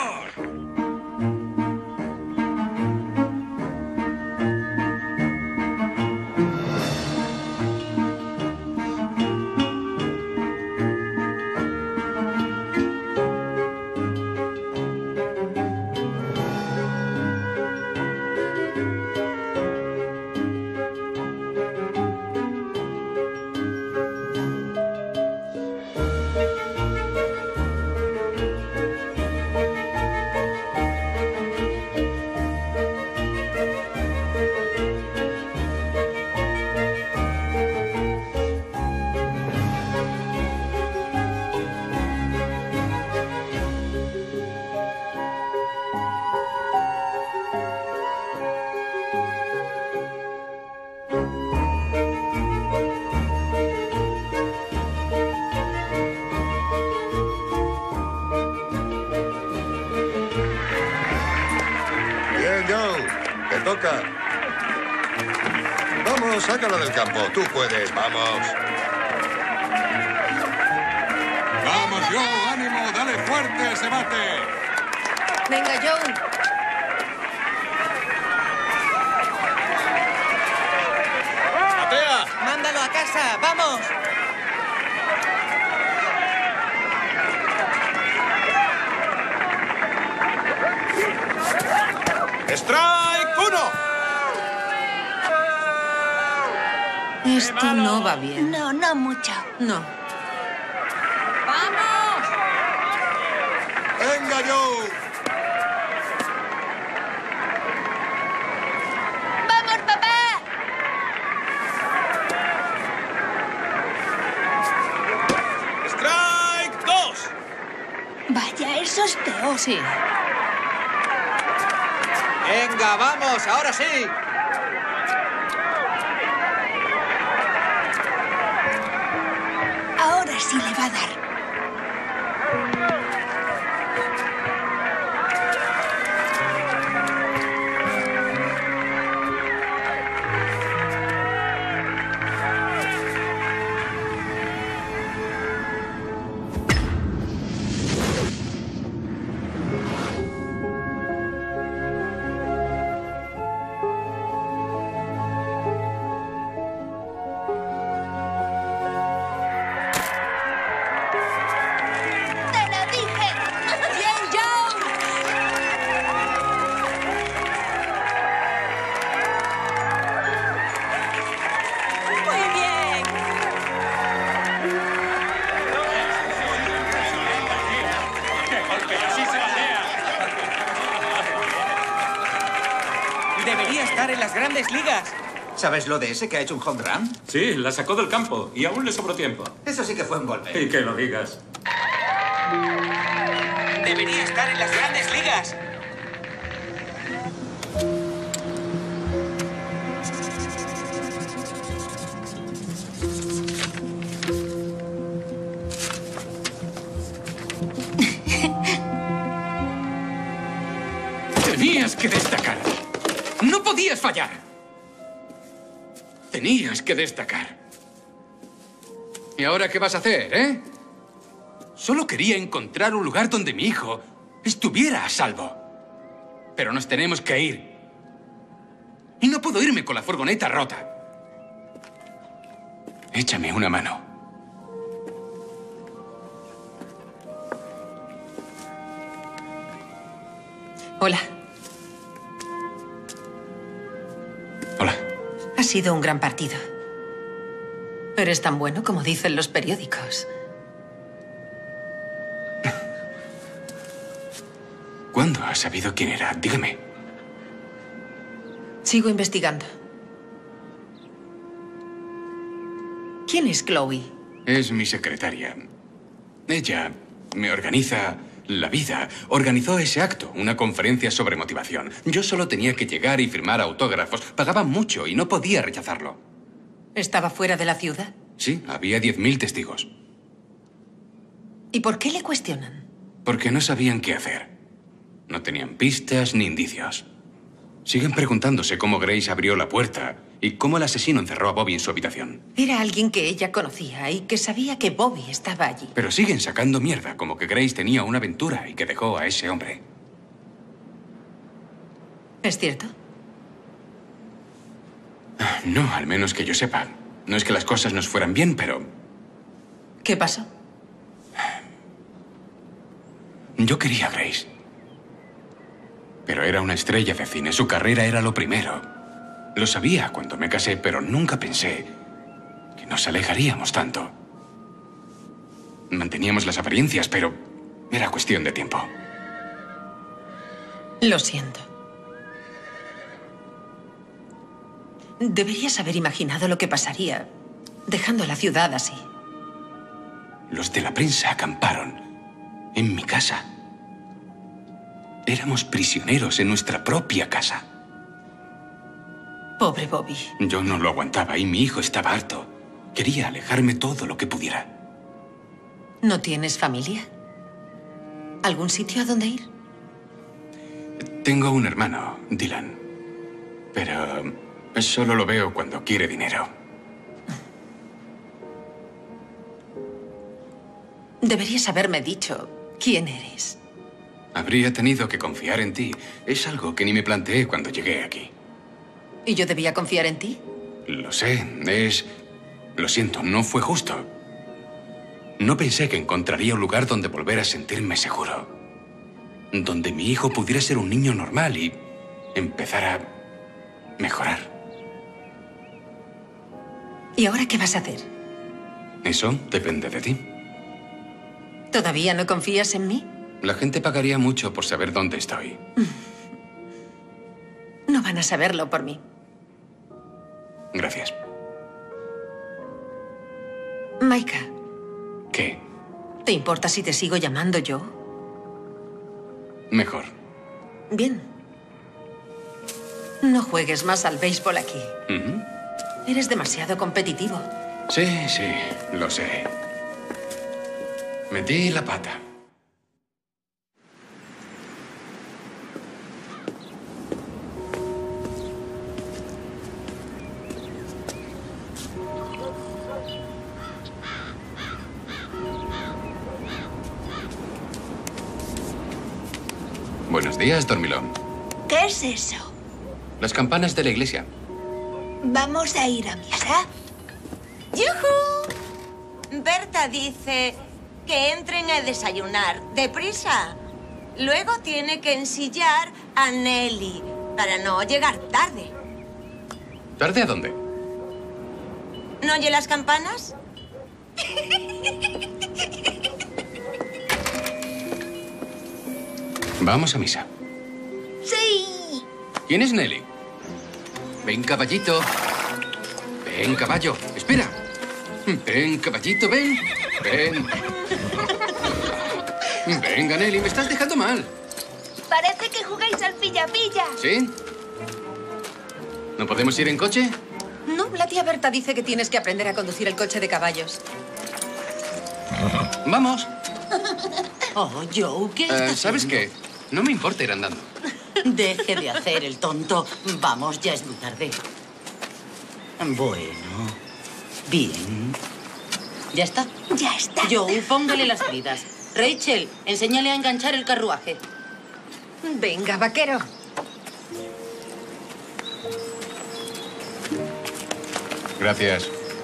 sácala del campo. Tú puedes, vamos. ¡Vamos, Joe! ¡Ánimo! ¡Dale fuerte a ese bate! Venga, Joe. ¡Batea! ¡Mándalo a casa! ¡Vamos! ¡Strike 1! Esto no va bien. No, no mucho. No. ¡Vamos! ¡Venga, Joe! ¡Vamos, papá! ¡Strike 2! Vaya, eso es peor. Sí. ¡Venga, vamos! ¡Ahora sí! Ahora sí le va a dar. ¡Te lo dije! ¡Bien, Joe! ¡Muy bien! Debería estar en las grandes ligas. ¿Sabes lo de ese que ha hecho un home run? Sí, la sacó del campo y aún le sobró tiempo. Eso sí que fue un golpe. Y que lo digas. Debería estar en las grandes ligas. Tenías que destacar. No podías fallar. Tenías que destacar. ¿Y ahora qué vas a hacer, eh? Solo quería encontrar un lugar donde mi hijo estuviera a salvo. Pero nos tenemos que ir. Y no puedo irme con la furgoneta rota. Échame una mano. Hola. Hola. Ha sido un gran partido. Eres tan bueno como dicen los periódicos. ¿Cuándo has sabido quién era? Dígame. Sigo investigando. ¿Quién es Chloe? Es mi secretaria. Ella me organiza la vida. Organizó ese acto, una conferencia sobre motivación. Yo solo tenía que llegar y firmar autógrafos. Pagaban mucho y no podía rechazarlo. ¿Estaba fuera de la ciudad? Sí, había 10.000 testigos. ¿Y por qué le cuestionan? Porque no sabían qué hacer. No tenían pistas ni indicios. Siguen preguntándose cómo Grace abrió la puerta y cómo el asesino encerró a Bobby en su habitación. Era alguien que ella conocía y que sabía que Bobby estaba allí. Pero siguen sacando mierda, como que Grace tenía una aventura y que dejó a ese hombre. ¿Es cierto? No, al menos que yo sepa. No es que las cosas nos fueran bien, pero... ¿Qué pasó? Yo quería a Grace. Pero era una estrella de cine. Su carrera era lo primero. Lo sabía cuando me casé, pero nunca pensé que nos alejaríamos tanto. Manteníamos las apariencias, pero era cuestión de tiempo. Lo siento. Deberías haber imaginado lo que pasaría dejando la ciudad así. Los de la prensa acamparon en mi casa. Éramos prisioneros en nuestra propia casa. Pobre Bobby. Yo no lo aguantaba y mi hijo estaba harto. Quería alejarme todo lo que pudiera. ¿No tienes familia? ¿Algún sitio a donde ir? Tengo un hermano, Dylan. Pero Solo lo veo cuando quiere dinero. Deberías haberme dicho quién eres. Habría tenido que confiar en ti. Es algo que ni me planteé cuando llegué aquí. ¿Y yo debía confiar en ti? Lo sé, Lo siento, no fue justo. No pensé que encontraría un lugar donde volver a sentirme seguro. Donde mi hijo pudiera ser un niño normal y empezar a mejorar. ¿Y ahora qué vas a hacer? Eso depende de ti. ¿Todavía no confías en mí? La gente pagaría mucho por saber dónde estoy. No van a saberlo por mí. Gracias. Maika. ¿Qué? ¿Te importa si te sigo llamando yo? Mejor. Bien. No juegues más al béisbol aquí. Eres demasiado competitivo. Sí, lo sé. Metí la pata. Buenos días, dormilón. ¿Qué es eso? Las campanas de la iglesia. ¿Vamos a ir a misa? ¡Yujú! Berta dice que entren a desayunar. ¡Deprisa! Luego tiene que ensillar a Nelly para no llegar tarde. ¿Tarde a dónde? ¿No oye las campanas? Vamos a misa. ¡Sí! ¿Quién es Nelly? Ven, caballito. Ven, caballo. Espera. Ven, caballito, ven. Ven. Venga, Nelly, me estás dejando mal. Parece que jugáis al pilla-pilla. ¿Sí? ¿No podemos ir en coche? No, la tía Berta dice que tienes que aprender a conducir el coche de caballos. Vamos. Oh, Joe, ¿qué estás ¿Sabes haciendo? qué? No me importa ir andando. Deje de hacer el tonto. Vamos, ya es muy tarde. Bueno. Bien. ¿Ya está? Ya está. Joe, póngale las bridas. Rachel, enséñale a enganchar el carruaje. Venga, vaquero. Gracias.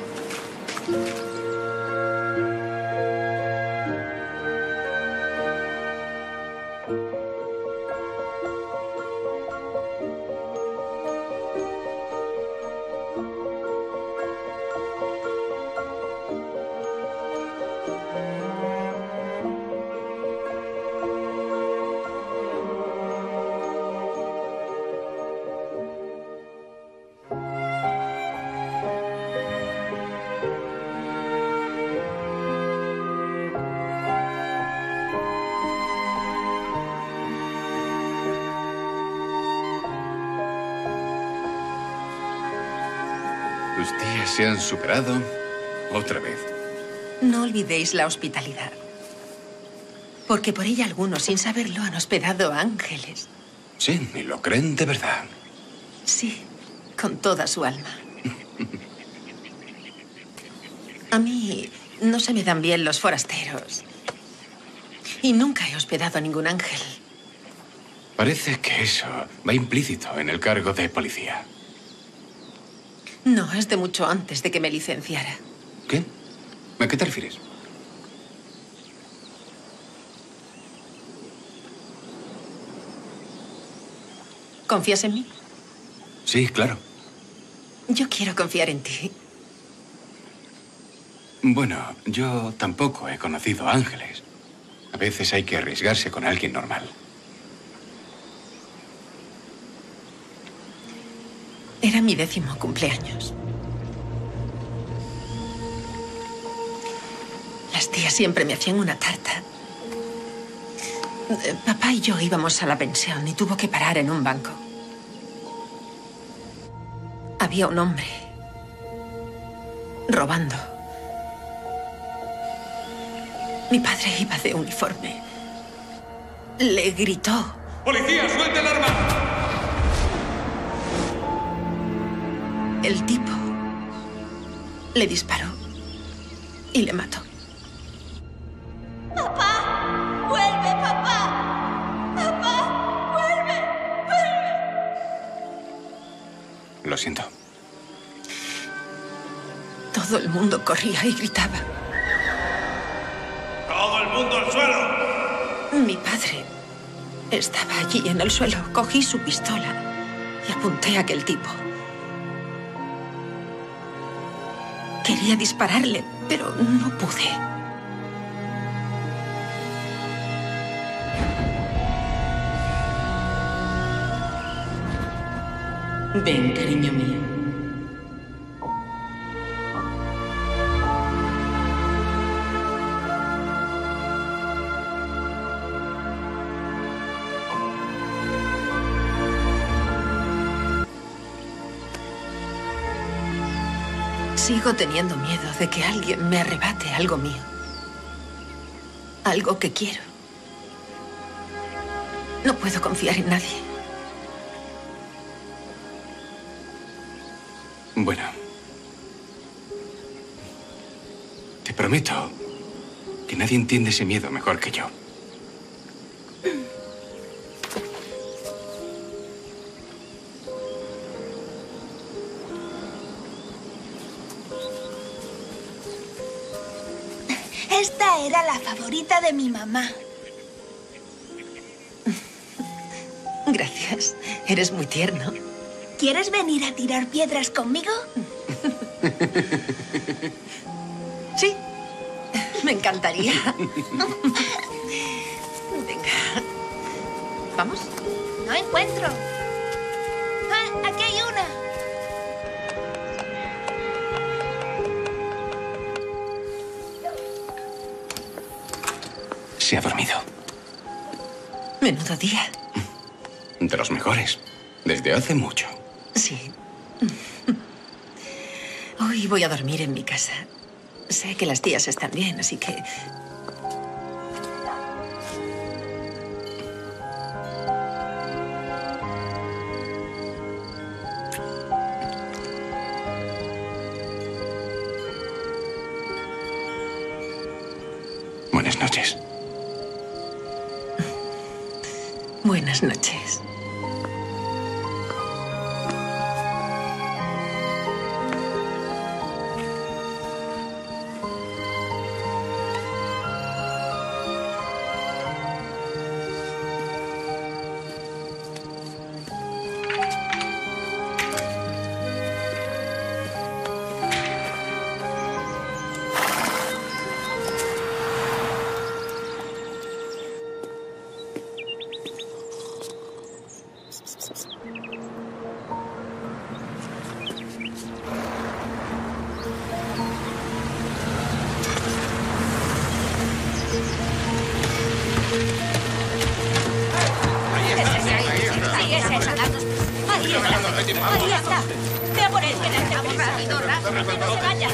Los días se han superado otra vez. No olvidéis la hospitalidad. Porque por ella algunos, sin saberlo, han hospedado ángeles. Sí, y lo creen de verdad. Sí, con toda su alma. A mí no se me dan bien los forasteros. Y nunca he hospedado a ningún ángel. Parece que eso va implícito en el cargo de policía. No, es de mucho antes de que me licenciara. ¿Qué? ¿A qué te refieres? ¿Confías en mí? Sí, claro. Yo quiero confiar en ti. Bueno, yo tampoco he conocido ángeles. A veces hay que arriesgarse con alguien normal. Era mi 10º cumpleaños. Las tías siempre me hacían una tarta. Papá y yo íbamos a la pensión y tuvo que parar en un banco. Había un hombre robando. Mi padre iba de uniforme. Le gritó. ¡Policía, suelte el arma! El tipo le disparó y le mató. ¡Papá! ¡Vuelve, papá! ¡Papá! ¡Vuelve! ¡Vuelve! Lo siento. Todo el mundo corría y gritaba. ¡Todo el mundo al suelo! Mi padre estaba allí en el suelo. Cogí su pistola y apunté a aquel tipo. Quería dispararle, pero no pude. Ven, cariño mío. Sigo teniendo miedo de que alguien me arrebate algo mío. Algo que quiero. No puedo confiar en nadie. Bueno. Te prometo que nadie entiende ese miedo mejor que yo. Esta era la favorita de mi mamá. Gracias. Eres muy tierno. ¿Quieres venir a tirar piedras conmigo? Sí. Me encantaría. Venga. ¿Vamos? No encuentro. Ah, aquí hay una. Se ha dormido. Menudo día. De los mejores. Desde hace mucho. Sí. Hoy voy a dormir en mi casa. Sé que las tías están bien, así que... Buenas noches. Buenas noches. Ahí está. Ve a por él. Vamos rápido, rápido. Que no se vaya.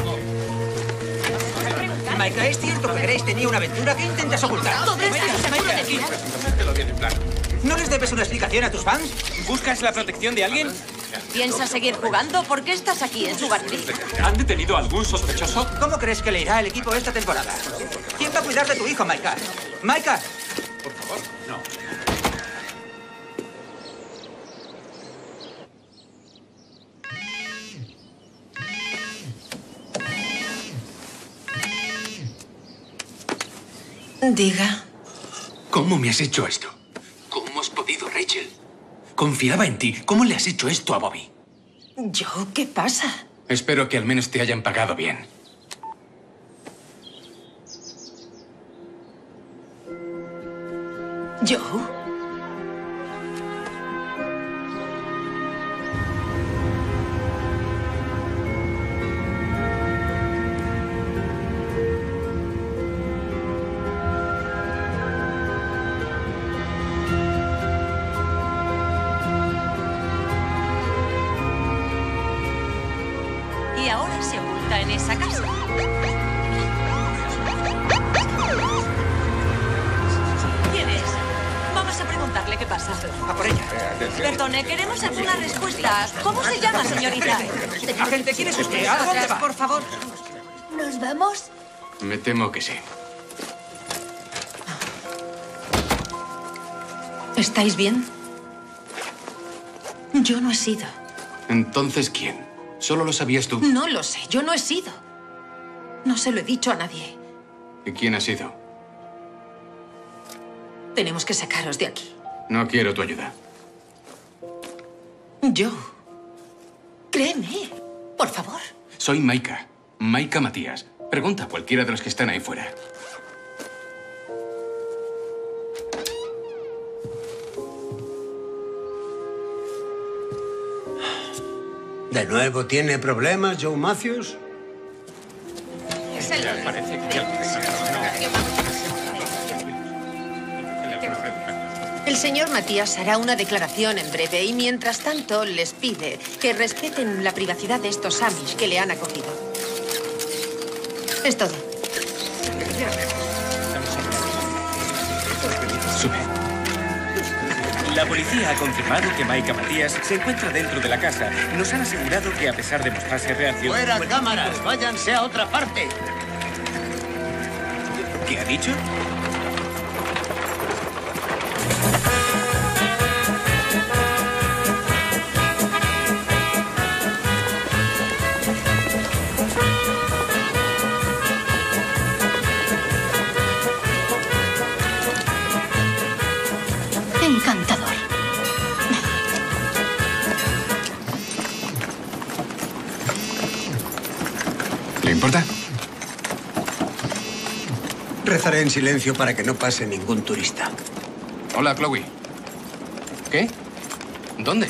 Maika, ¿es cierto que Grace tenía una aventura? ¿Qué intentas ocultar? Todo esto es seguro de ti. ¿No les debes una explicación a tus fans? ¿Buscas la protección de alguien? ¿Piensas seguir jugando? ¿Por qué estás aquí en Sugartree? ¿Han detenido a algún sospechoso? ¿Cómo crees que le irá el equipo esta temporada? ¿Quién va a cuidar de tu hijo, Maika? ¡Maika! Por favor, no. Diga. ¿Cómo me has hecho esto? ¿Cómo has podido, Rachel? Confiaba en ti. ¿Cómo le has hecho esto a Bobby? ¿Yo? ¿Qué pasa? Espero que al menos te hayan pagado bien. ¿Yo? Y ahora se oculta en esa casa. ¿Quién es? Vamos a preguntarle qué pasa. A por ella. Perdone, queremos alguna respuesta. ¿Cómo se llama, señorita? Agente, ¿quién es usted? ¿A dónde va? Por favor. ¿Nos vamos? Me temo que sí. ¿Estáis bien? Yo no he sido. Entonces, ¿quién? Solo lo sabías tú. No lo sé, yo no he sido. No se lo he dicho a nadie. ¿Y quién ha sido? Tenemos que sacaros de aquí. No quiero tu ayuda. Yo. Créeme, por favor. Soy Maika. Maika Matías. Pregunta a cualquiera de los que están ahí fuera. ¿De nuevo tiene problemas, Joe Matthews? El señor Matías hará una declaración en breve y mientras tanto les pide que respeten la privacidad de estos Amish que le han acogido. Es todo. Sube. La policía ha confirmado que Maika Matías se encuentra dentro de la casa. Nos han asegurado que, a pesar de mostrarse reacción... ¡Fuera cámaras! ¡Váyanse a otra parte! ¿Qué ha dicho? Encantador. ¿Le importa? Rezaré en silencio para que no pase ningún turista. Hola, Chloe. ¿Qué? ¿Dónde?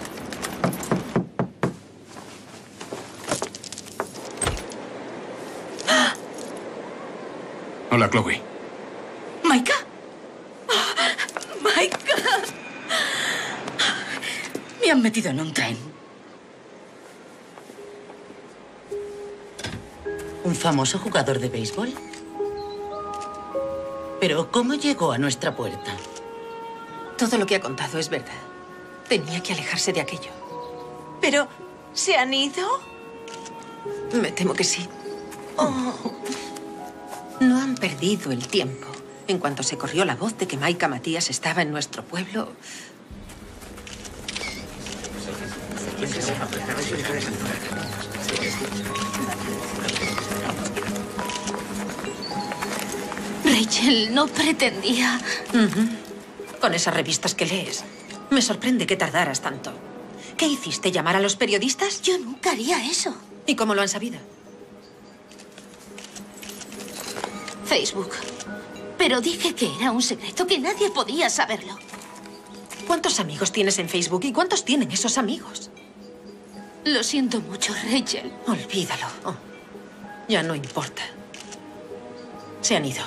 Hola, Chloe. ¿Maika? ¡Maika! Me han metido en un tren. ¿Un famoso jugador de béisbol? Pero, ¿cómo llegó a nuestra puerta? Todo lo que ha contado es verdad. Tenía que alejarse de aquello. ¿Pero se han ido? Me temo que sí. No han perdido el tiempo. En cuanto se corrió la voz de que Maika Matías estaba en nuestro pueblo... Rachel no pretendía... Con esas revistas que lees. Me sorprende que tardaras tanto. ¿Qué hiciste? ¿Llamar a los periodistas? Yo nunca haría eso. ¿Y cómo lo han sabido? Facebook. Pero dije que era un secreto, que nadie podía saberlo. ¿Cuántos amigos tienes en Facebook y cuántos tienen esos amigos? Lo siento mucho, Rachel. Olvídalo. Oh, ya no importa. Se han ido.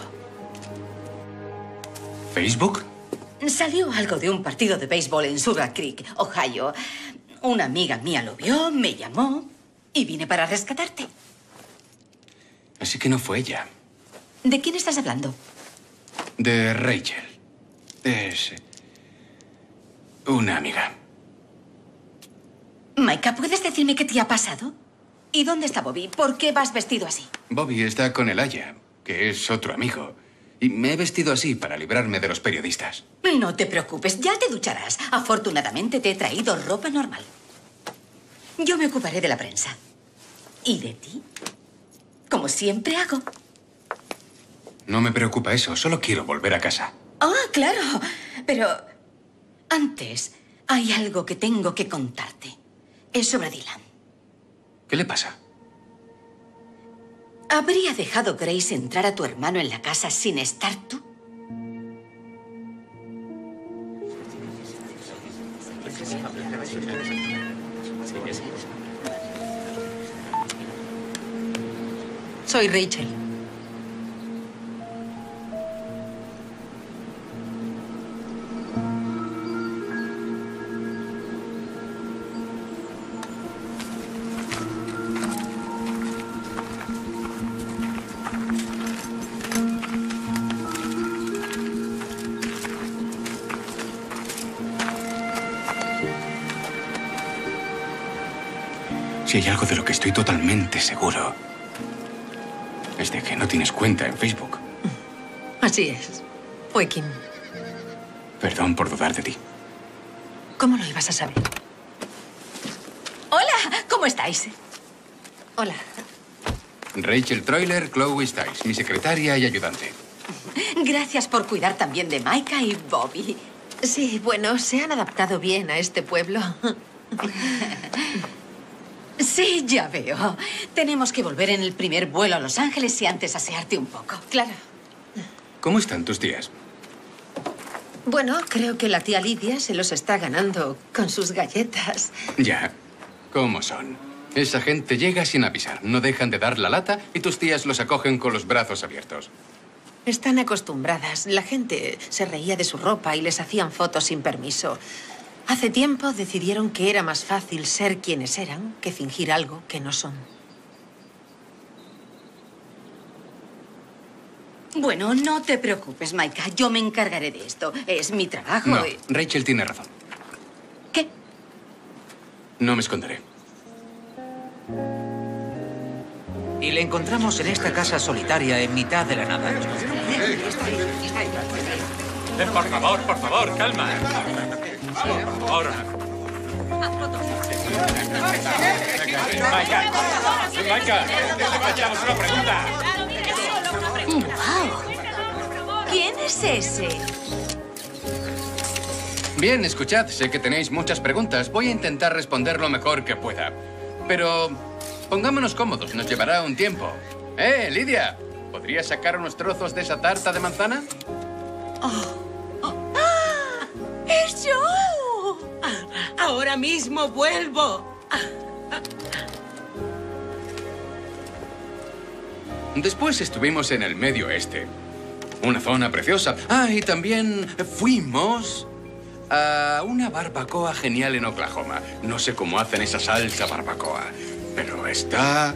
¿Facebook? Salió algo de un partido de béisbol en Sugar Creek, Ohio. Una amiga mía lo vio, me llamó y vine para rescatarte. Así que no fue ella. ¿De quién estás hablando? De Rachel. Es una amiga. Maika, ¿puedes decirme qué te ha pasado? ¿Y dónde está Bobby? ¿Por qué vas vestido así? Bobby está con Elaya, que es otro amigo. Y me he vestido así para librarme de los periodistas. No te preocupes, ya te ducharás. Afortunadamente te he traído ropa normal. Yo me ocuparé de la prensa. ¿Y de ti? Como siempre hago. No me preocupa eso, solo quiero volver a casa. Ah, claro. Pero antes hay algo que tengo que contarte. Es sobre Dylan. ¿Qué le pasa? ¿Habría dejado Grace entrar a tu hermano en la casa sin estar tú? Soy Rachel. Si hay algo de lo que estoy totalmente seguro, es de que no tienes cuenta en Facebook. Así es. Fue Kim. Perdón por dudar de ti. ¿Cómo lo ibas a saber? Hola, ¿cómo estáis? Hola. Rachel Troiler, Chloe Stiles, mi secretaria y ayudante. Gracias por cuidar también de Maika y Bobby. Sí, bueno, se han adaptado bien a este pueblo. Sí, ya veo. Tenemos que volver en el primer vuelo a Los Ángeles y antes asearte un poco. Claro. ¿Cómo están tus tías? Bueno, creo que la tía Lidia se los está ganando con sus galletas. Ya. ¿Cómo son? Esa gente llega sin avisar, no dejan de dar la lata y tus tías los acogen con los brazos abiertos. Están acostumbradas. La gente se reía de su ropa y les hacían fotos sin permiso. Hace tiempo decidieron que era más fácil ser quienes eran que fingir algo que no son. Bueno, no te preocupes, Maika. Yo me encargaré de esto. Es mi trabajo. No, Rachel tiene razón. ¿Qué? No me esconderé. Y le encontramos en esta casa solitaria en mitad de la nada. Por favor, calma. Por favor. Maika, hagamos una pregunta. ¡Wow! ¿Quién es ese? Bien, escuchad, sé que tenéis muchas preguntas. Voy a intentar responder lo mejor que pueda. Pero pongámonos cómodos, nos llevará un tiempo. Lidia! ¿Podrías sacar unos trozos de esa tarta de manzana? ¡Es yo! Ahora mismo vuelvo. Después estuvimos en el Medio Oeste. Una zona preciosa. Y también fuimos a una barbacoa genial en Oklahoma. No sé cómo hacen esa salsa barbacoa, pero está...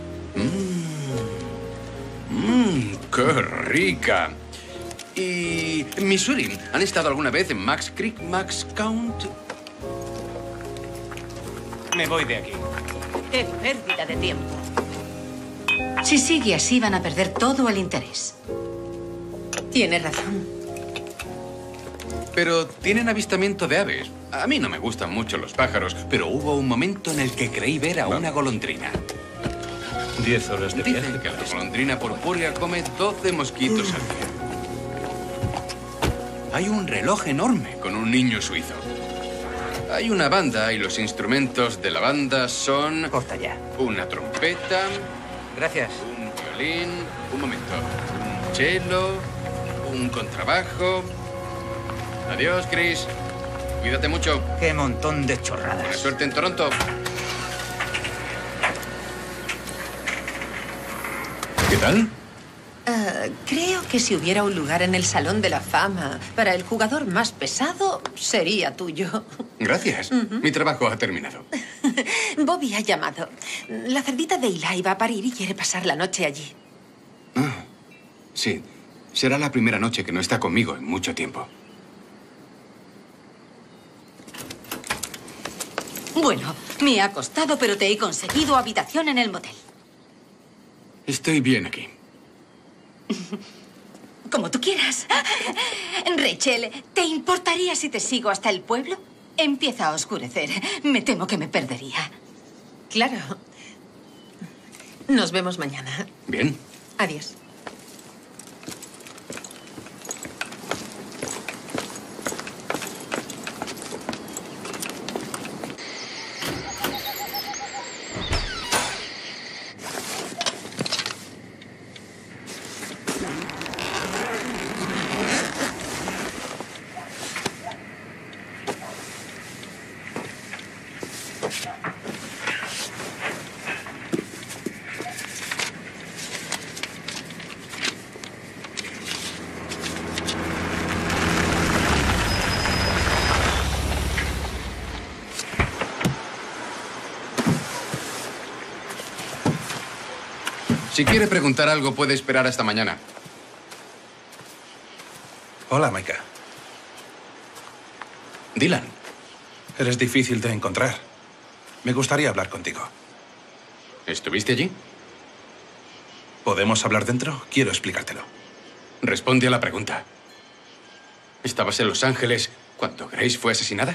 ¡Qué rica! Y Missouri. ¿Han estado alguna vez en Max Creek, Max Count? Me voy de aquí. Qué pérdida de tiempo. Si sigue así, van a perder todo el interés. Tiene razón. Pero tienen avistamiento de aves. A mí no me gustan mucho los pájaros, pero hubo un momento en el que creí ver a una golondrina. 10 horas de viaje. Dicen que la golondrina purpúrea come 12 mosquitos al día. Hay un reloj enorme con un niño suizo. Hay una banda y los instrumentos de la banda son... Corta ya. Una trompeta... Gracias. Un violín... Un momento. Un cello... Un contrabajo... Adiós, Chris. Cuídate mucho. Qué montón de chorradas. Buena suerte en Toronto. ¿Qué tal? Creo que si hubiera un lugar en el Salón de la Fama para el jugador más pesado, sería tuyo. Gracias. Mi trabajo ha terminado. Bobby ha llamado. La cerdita de Eli va a parir y quiere pasar la noche allí. Sí. Será la primera noche que no está conmigo en mucho tiempo. Bueno, me ha costado, pero te he conseguido habitación en el motel. Estoy bien aquí. Como tú quieras. Rachel, ¿te importaría si te sigo hasta el pueblo? Empieza a oscurecer. Me temo que me perdería. Claro. Nos vemos mañana. Bien. Adiós. Si quiere preguntar algo, puede esperar hasta mañana. Hola, Maika. Dylan. Eres difícil de encontrar. Me gustaría hablar contigo. ¿Estuviste allí? ¿Podemos hablar dentro? Quiero explicártelo. Responde a la pregunta. ¿Estabas en Los Ángeles cuando Grace fue asesinada?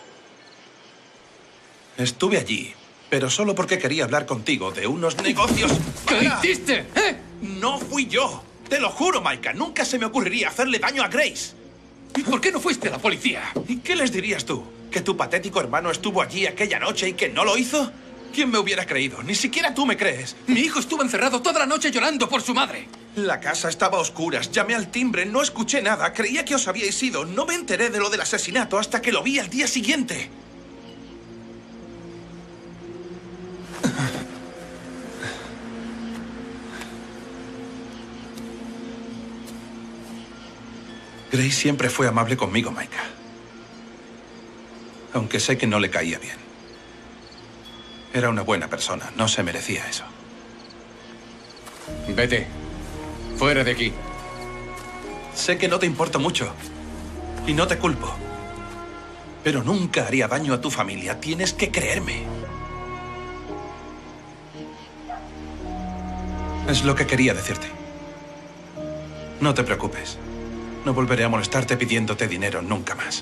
Estuve allí, pero solo porque quería hablar contigo de unos negocios. ¿Qué hiciste? No fui yo. Te lo juro, Micah. Nunca se me ocurriría hacerle daño a Grace. ¿Y por qué no fuiste a la policía? ¿Y qué les dirías tú? ¿Que tu patético hermano estuvo allí aquella noche y que no lo hizo? ¿Quién me hubiera creído? Ni siquiera tú me crees. Mi hijo estuvo encerrado toda la noche llorando por su madre. La casa estaba a oscuras. Llamé al timbre, no escuché nada. Creía que os habíais ido. No me enteré de lo del asesinato hasta que lo vi al día siguiente. Grace siempre fue amable conmigo, Micah. Aunque sé que no le caía bien. Era una buena persona, no se merecía eso. Vete. Fuera de aquí. Sé que no te importo mucho. Y no te culpo. Pero nunca haría daño a tu familia. Tienes que creerme. Es lo que quería decirte. No te preocupes. No volveré a molestarte pidiéndote dinero nunca más.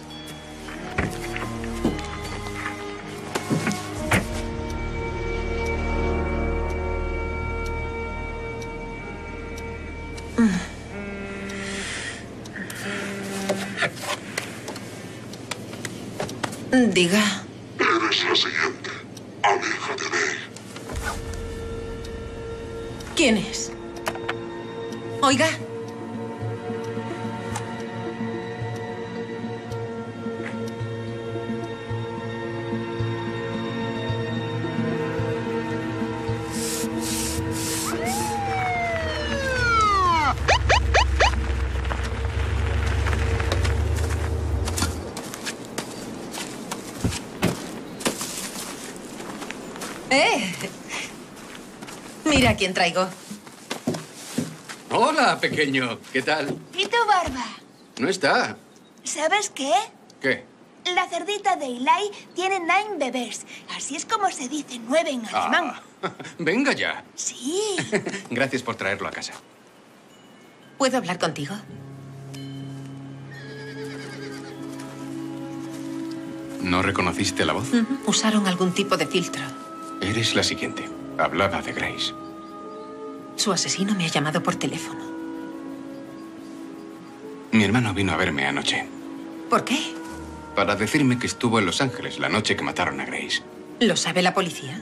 Diga. Eres la siguiente. Aléjate de él. ¿Quién es? Oiga. Mira quién traigo. Hola, pequeño. ¿Qué tal? ¿Y tu barba? No está. ¿Sabes qué? ¿Qué? La cerdita de Eli tiene 9 bebés. Así es como se dice 9 en alemán. Venga ya. Sí. Gracias por traerlo a casa. ¿Puedo hablar contigo? ¿No reconociste la voz? Usaron algún tipo de filtro. Eres la siguiente. Hablaba de Grace. Su asesino me ha llamado por teléfono. Mi hermano vino a verme anoche. ¿Por qué? Para decirme que estuvo en Los Ángeles la noche que mataron a Grace. ¿Lo sabe la policía?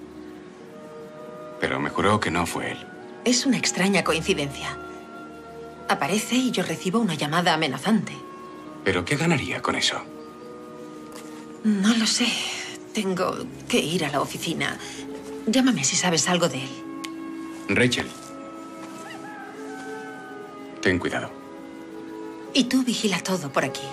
Pero me juró que no fue él. Es una extraña coincidencia. Aparece y yo recibo una llamada amenazante. ¿Pero qué ganaría con eso? No lo sé. Tengo que ir a la oficina. Llámame si sabes algo de él. Rachel. Ten cuidado. Y tú vigila todo por aquí.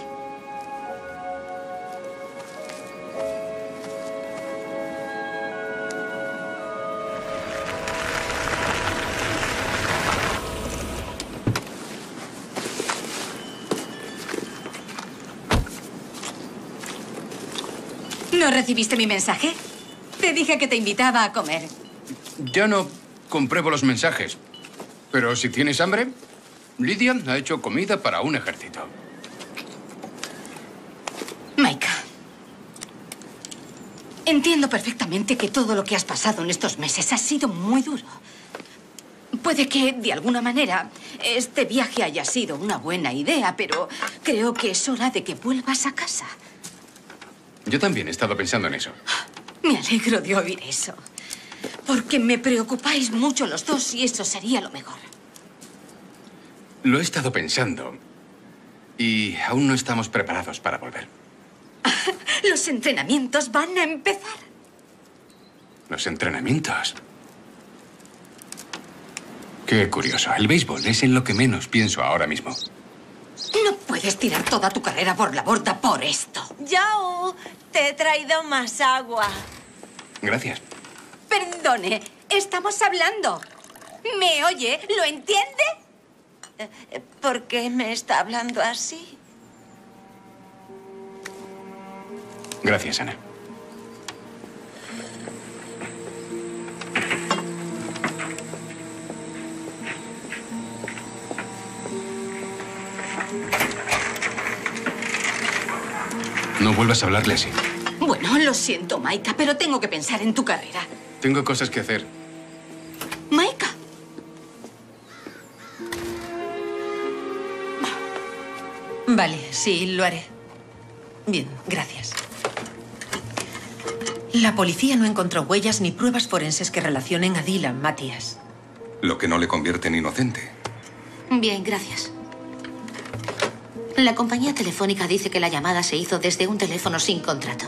¿No recibiste mi mensaje? Te dije que te invitaba a comer. Ya no compruebo los mensajes. Pero si tienes hambre, Lydia ha hecho comida para un ejército. Micah. Entiendo perfectamente que todo lo que has pasado en estos meses ha sido muy duro. Puede que, de alguna manera, este viaje haya sido una buena idea, pero creo que es hora de que vuelvas a casa. Yo también he estado pensando en eso. Me alegro de oír eso. Porque me preocupáis mucho los dos y eso sería lo mejor. Lo he estado pensando. Y aún no estamos preparados para volver. Los entrenamientos van a empezar. ¿Los entrenamientos? Qué curioso. El béisbol es en lo que menos pienso ahora mismo. No puedes tirar toda tu carrera por la borda por esto. Yao, te he traído más agua. Gracias. Perdone, estamos hablando. ¿Me oye? ¿Lo entiende? ¿Por qué me está hablando así? Gracias, Ana. No vuelvas a hablarle así. Bueno, lo siento, Maika, pero tengo que pensar en tu carrera. Tengo cosas que hacer. Maika. Vale, sí, lo haré. Bien, gracias. La policía no encontró huellas ni pruebas forenses que relacionen a Dylan Matías. Lo que no le convierte en inocente. Bien, gracias. La compañía telefónica dice que la llamada se hizo desde un teléfono sin contrato.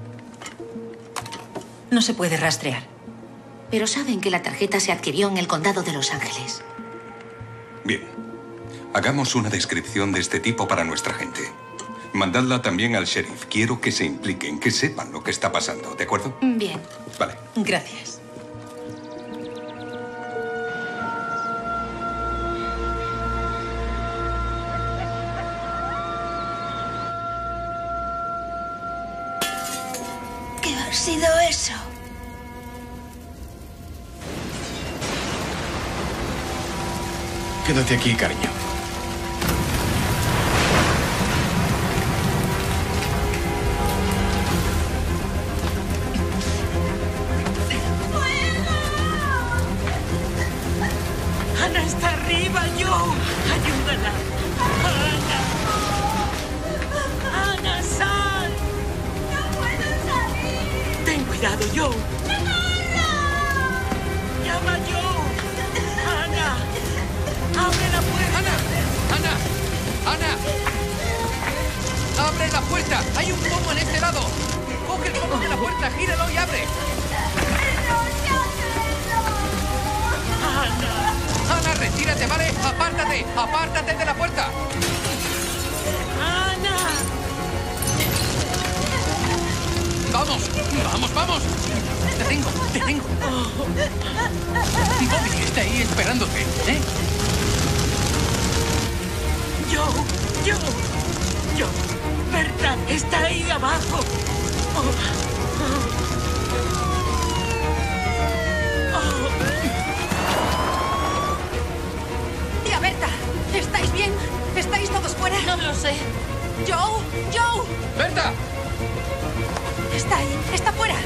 No se puede rastrear. Pero saben que la tarjeta se adquirió en el condado de Los Ángeles. Bien. Hagamos una descripción de este tipo para nuestra gente. Mandadla también al sheriff. Quiero que se impliquen, que sepan lo que está pasando, ¿de acuerdo? Bien. Vale. Gracias. ¿Qué ha sido eso? Quédate aquí, cariño. Ana está arriba, Joe. Ayúdala. Ana. Ana, sal. ¡No puedo salir! Ten cuidado, Joe. Llama a Joe. Ana. Abre la puerta. ¡Ana! ¡Ana! ¡Abre la puerta! ¡Hay un pomo en este lado! ¡Coge el pomo de la puerta, gíralo y abre! ¡Ana, retírate, ¿vale? ¡Apártate! ¡Apártate de la puerta! ¡Ana! ¡Vamos! ¡Vamos, vamos! ¡Te tengo! ¡Te tengo! Bobby está ahí esperándote, ¿eh? Joe. Berta está ahí abajo. Tía Berta, ¿estáis bien? ¿Estáis todos fuera? No lo sé. ¡Joe! ¡Berta! Está ahí, está fuera.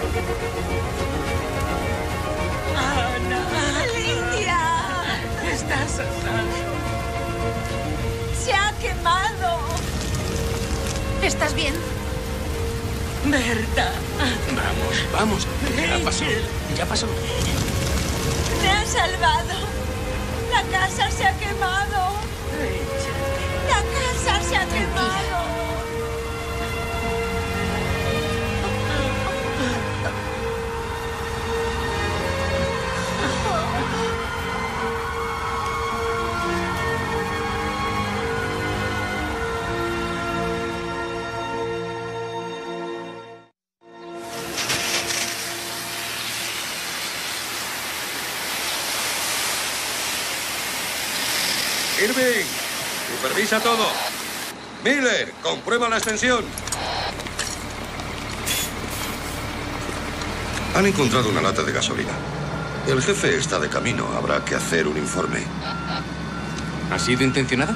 Ana. ¡Lidia! Estás salando. ¡Se ha quemado! ¿Estás bien? Berta. Vamos. Ya pasó. Ya pasó. ¡Me ha salvado! ¡La casa se ha quemado! ¡La casa se ha quemado! Irving, supervisa todo. Miller, comprueba la extensión. Han encontrado una lata de gasolina. El jefe está de camino. Habrá que hacer un informe. ¿Ha sido intencionado?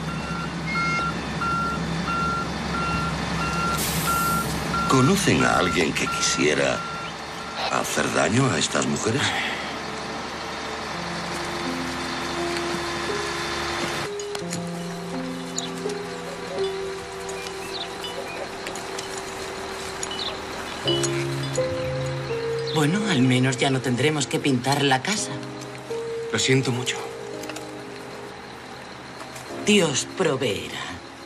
¿Conocen a alguien que quisiera hacer daño a estas mujeres? Bueno, al menos ya no tendremos que pintar la casa. Lo siento mucho. Dios proveerá.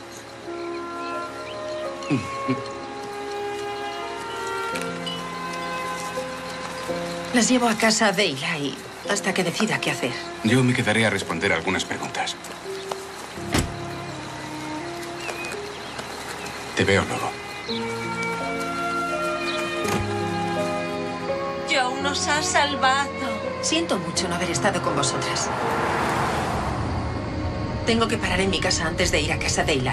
Las llevo a casa de Eli hasta que decida qué hacer. Yo me quedaré a responder algunas preguntas. Te veo luego. Joe nos ha salvado. Siento mucho no haber estado con vosotras. Tengo que parar en mi casa antes de ir a casa de Eli.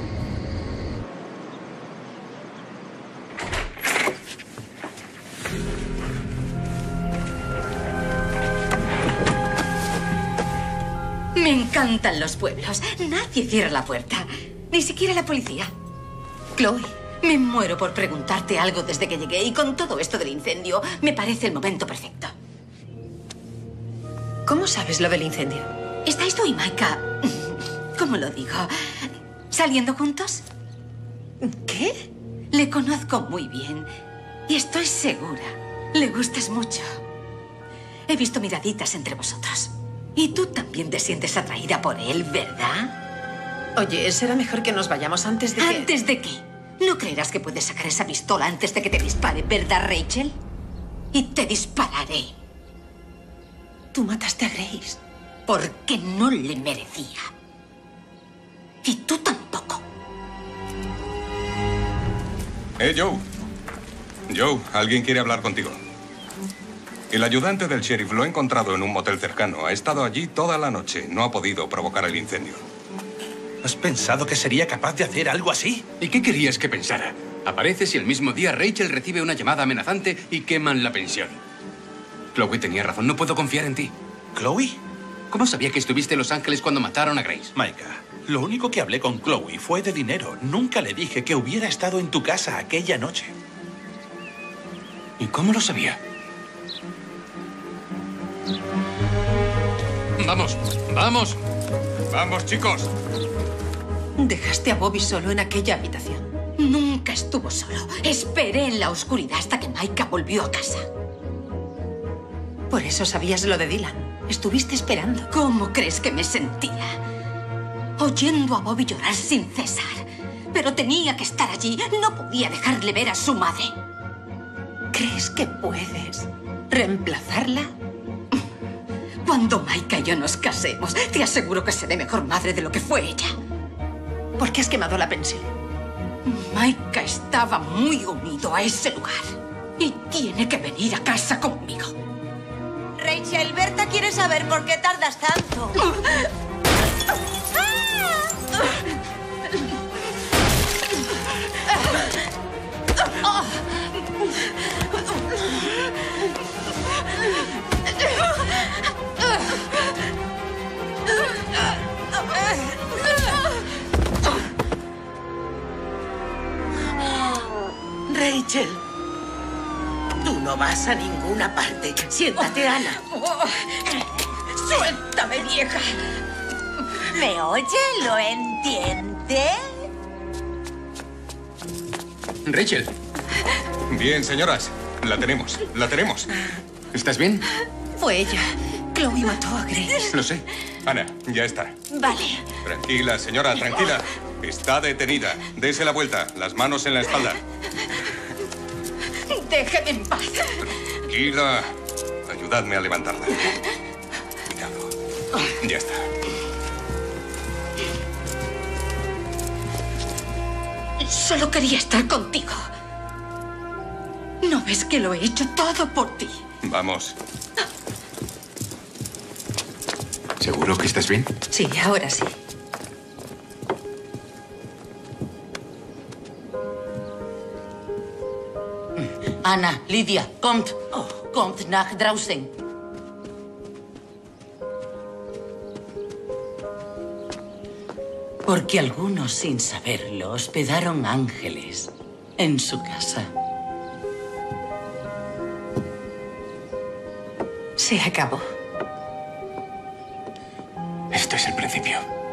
Me encantan los pueblos. Nadie cierra la puerta. Ni siquiera la policía. Chloe, Me muero por preguntarte algo desde que llegué y con todo esto del incendio me parece el momento perfecto. ¿Cómo sabes lo del incendio? ¿Estáis tú y Maika, cómo lo digo, saliendo juntos? ¿Qué? Le conozco muy bien y estoy segura. Le gustas mucho. He visto miraditas entre vosotros. Y tú también te sientes atraída por él, ¿verdad? Oye, será mejor que nos vayamos antes de que... ¿Antes de qué? No creerás que puedes sacar esa pistola antes de que te dispare, ¿verdad, Rachel? Y te dispararé. Tú mataste a Grace. Porque no le merecía. Y tú tampoco. Joe. Joe, alguien quiere hablar contigo. El ayudante del sheriff lo ha encontrado en un motel cercano. Ha estado allí toda la noche. No ha podido provocar el incendio. ¿Has pensado que sería capaz de hacer algo así? ¿Y qué querías que pensara? Apareces y el mismo día Rachel recibe una llamada amenazante y queman la pensión. Chloe tenía razón. No puedo confiar en ti. ¿Chloe? ¿Cómo sabía que estuviste en Los Ángeles cuando mataron a Grace? Maika, lo único que hablé con Chloe fue de dinero. Nunca le dije que hubiera estado en tu casa aquella noche. ¿Y cómo lo sabía? ¡Vamos! ¡Vamos! ¡Vamos, chicos! Dejaste a Bobby solo en aquella habitación. Nunca estuvo solo. Esperé en la oscuridad hasta que Maika volvió a casa. Por eso sabías lo de Dylan. Estuviste esperando. ¿Cómo crees que me sentía? Oyendo a Bobby llorar sin cesar. Pero tenía que estar allí. No podía dejarle ver a su madre. ¿Crees que puedes reemplazarla? Cuando Maika y yo nos casemos, te aseguro que seré mejor madre de lo que fue ella. ¿Por qué has quemado la pensión? Maika estaba muy unido a ese lugar. Y tiene que venir a casa conmigo. Rachel, Berta quiere saber por qué tardas tanto. Rachel, tú no vas a ninguna parte. Siéntate, Ana. ¡Suéltame, vieja! ¿Me oye? ¿Lo entiende? Rachel. Bien, señoras. La tenemos. La tenemos. ¿Estás bien? Fue ella. Chloe mató a Grace. Lo sé. Ana, ya está. Vale. Tranquila, señora, tranquila. Está detenida. Dese la vuelta. Las manos en la espalda. Déjeme en paz. Tranquila. Ayudadme a levantarla. Cuidado. Ya está. Solo quería estar contigo. ¿No ves que lo he hecho todo por ti? Vamos. ¿Seguro que estás bien? Sí, ahora sí. Anna, Lidia, kommt. Kommt nach draußen. Porque algunos, sin saberlo, hospedaron ángeles en su casa. Se acabó. Esto es el principio.